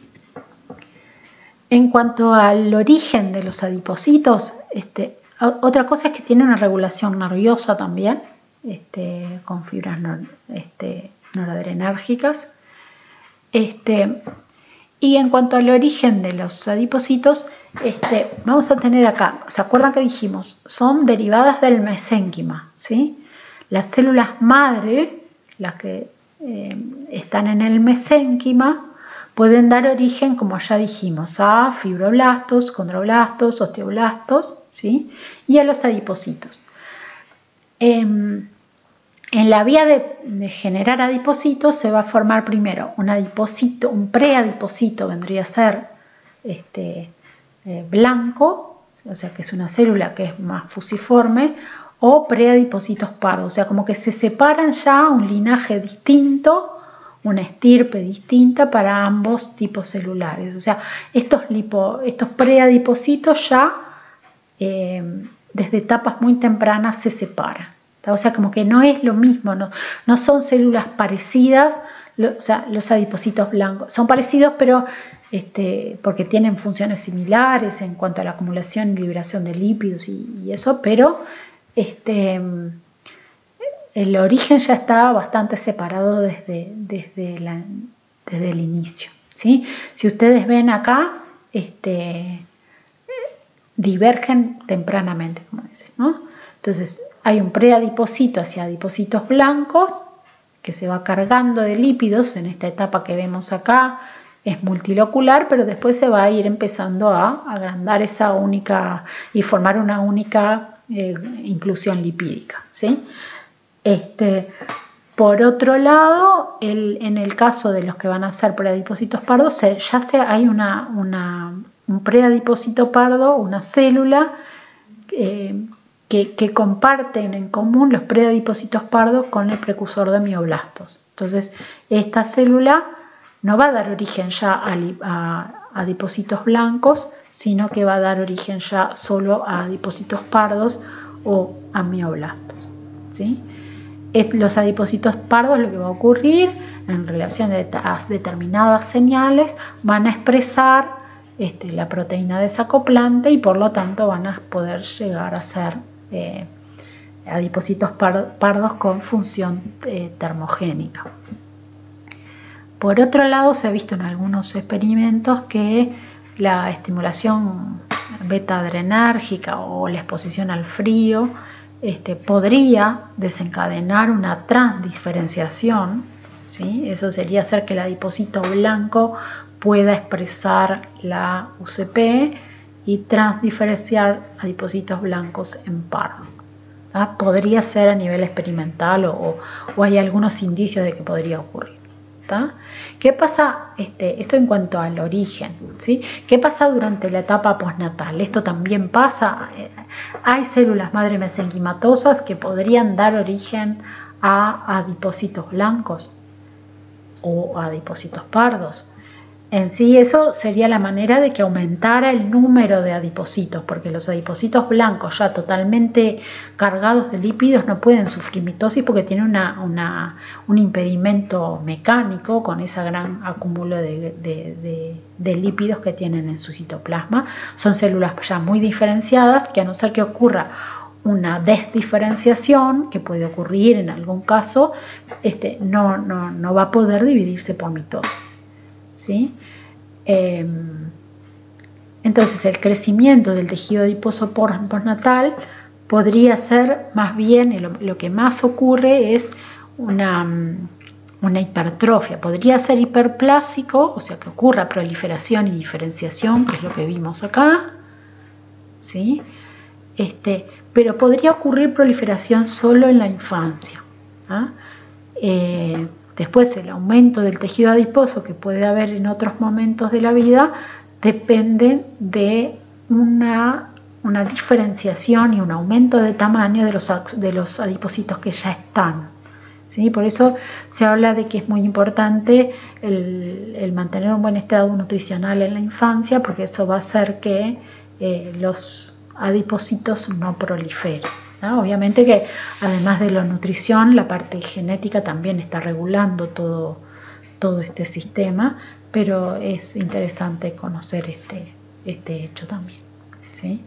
En cuanto al origen de los adipocitos, este, otra cosa es que tiene una regulación nerviosa también, este, con fibras nor, este, noradrenérgicas. Este, y en cuanto al origen de los adipocitos, este, vamos a tener acá, ¿se acuerdan que dijimos? Son derivadas del mesénquima, ¿sí? Las células madre, las que eh, están en el mesénquima, pueden dar origen, como ya dijimos, a fibroblastos, condroblastos, osteoblastos, ¿sí? Y a los adipocitos. Eh, en la vía de, de generar adipocitos se va a formar primero un adipocito, un preadipocito vendría a ser este, eh, blanco, o sea que es una célula que es más fusiforme, o preadipocitos pardos, o sea como que se separan ya un linaje distinto, una estirpe distinta para ambos tipos celulares. O sea, estos, lipo, estos preadipocitos ya eh, desde etapas muy tempranas se separan. O sea, como que no es lo mismo, no, no son células parecidas, lo, o sea, los adipocitos blancos son parecidos, pero este, porque tienen funciones similares en cuanto a la acumulación y liberación de lípidos y, y eso, pero este, el origen ya está bastante separado desde, desde, la, desde el inicio, ¿sí? Si ustedes ven acá, este, divergen tempranamente, como dicen, ¿no? Entonces hay un preadipocito hacia adipocitos blancos que se va cargando de lípidos en esta etapa que vemos acá, es multilocular, pero después se va a ir empezando a agrandar esa única y formar una única eh, inclusión lipídica, ¿sí? Este, por otro lado, el, en el caso de los que van a ser preadipocitos pardos, se, ya se, hay una, una, un preadipocito pardo, una célula eh, que, que comparten en común los preadipocitos pardos con el precursor de mioblastos. Entonces, esta célula no va a dar origen ya a, a, a adipocitos blancos, sino que va a dar origen ya solo a adipocitos pardos o a mioblastos, ¿sí? Los adipocitos pardos, lo que va a ocurrir en relación a determinadas señales, van a expresar este, la proteína desacoplante y por lo tanto van a poder llegar a ser eh, adipocitos pardos con función eh, termogénica. Por otro lado, se ha visto en algunos experimentos que la estimulación beta adrenérgica o la exposición al frío este, podría desencadenar una transdiferenciación, ¿sí? Eso sería hacer que el adipocito blanco pueda expresar la U C P y transdiferenciar adipocitos blancos en pardo. ¿Ah? Podría ser a nivel experimental o, o, o hay algunos indicios de que podría ocurrir. ¿Tá? ¿Qué pasa? Este, esto en cuanto al origen, ¿sí? ¿Qué pasa durante la etapa postnatal? Esto también pasa. Hay células madre mesenquimatosas que podrían dar origen a adipocitos blancos o a adipocitos pardos. En sí, eso sería la manera de que aumentara el número de adipocitos, porque los adipocitos blancos ya totalmente cargados de lípidos no pueden sufrir mitosis porque tienen una, una, un impedimento mecánico con ese gran acúmulo de, de, de, de lípidos que tienen en su citoplasma. Son células ya muy diferenciadas que, a no ser que ocurra una desdiferenciación, que puede ocurrir en algún caso, este, no, no, no va a poder dividirse por mitosis. ¿Sí? Eh, entonces el crecimiento del tejido adiposo postnatal podría ser más bien, lo, lo que más ocurre es una, una hipertrofia, podría ser hiperplásico, o sea que ocurra proliferación y diferenciación, que es lo que vimos acá, ¿sí? Este, pero podría ocurrir proliferación solo en la infancia, ¿ah? eh, Después, el aumento del tejido adiposo que puede haber en otros momentos de la vida depende de una, una diferenciación y un aumento de tamaño de los, de los adipocitos que ya están, ¿sí? Por eso se habla de que es muy importante el, el mantener un buen estado nutricional en la infancia, porque eso va a hacer que eh, los adipocitos no proliferen. ¿No? Obviamente que además de la nutrición, la parte genética también está regulando todo, todo este sistema, pero es interesante conocer este, este hecho también, ¿sí?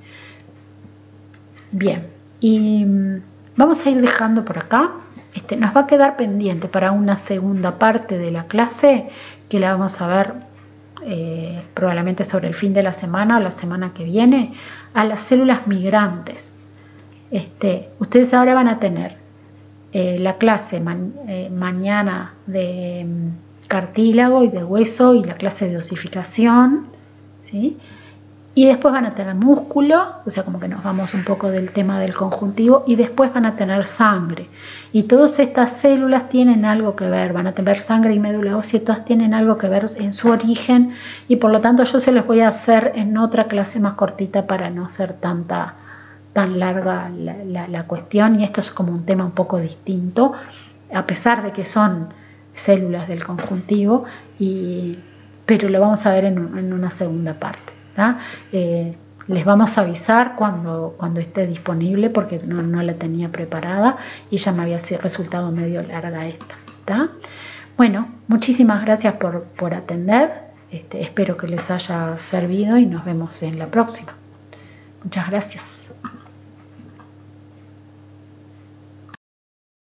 Bien, y vamos a ir dejando por acá. Este, nos va a quedar pendiente para una segunda parte de la clase que la vamos a ver eh, probablemente sobre el fin de la semana o la semana que viene, a las células migrantes. Este, ustedes ahora van a tener eh, la clase man, eh, mañana de um, cartílago y de hueso y la clase de osificación, ¿sí? Y después van a tener músculo, o sea, como que nos vamos un poco del tema del conjuntivo, y después van a tener sangre. Y todas estas células tienen algo que ver, van a tener sangre y médula ósea, todas tienen algo que ver en su origen, y por lo tanto yo se los voy a hacer en otra clase más cortita para no hacer tanta... tan larga la, la, la cuestión, y esto es como un tema un poco distinto, a pesar de que son células del conjuntivo, y, pero lo vamos a ver en, en una segunda parte. Eh, les vamos a avisar cuando, cuando esté disponible, porque no, no la tenía preparada y ya me había resultado medio larga esta. ¿tá? Bueno, muchísimas gracias por, por atender. Este, espero que les haya servido y nos vemos en la próxima. Muchas gracias.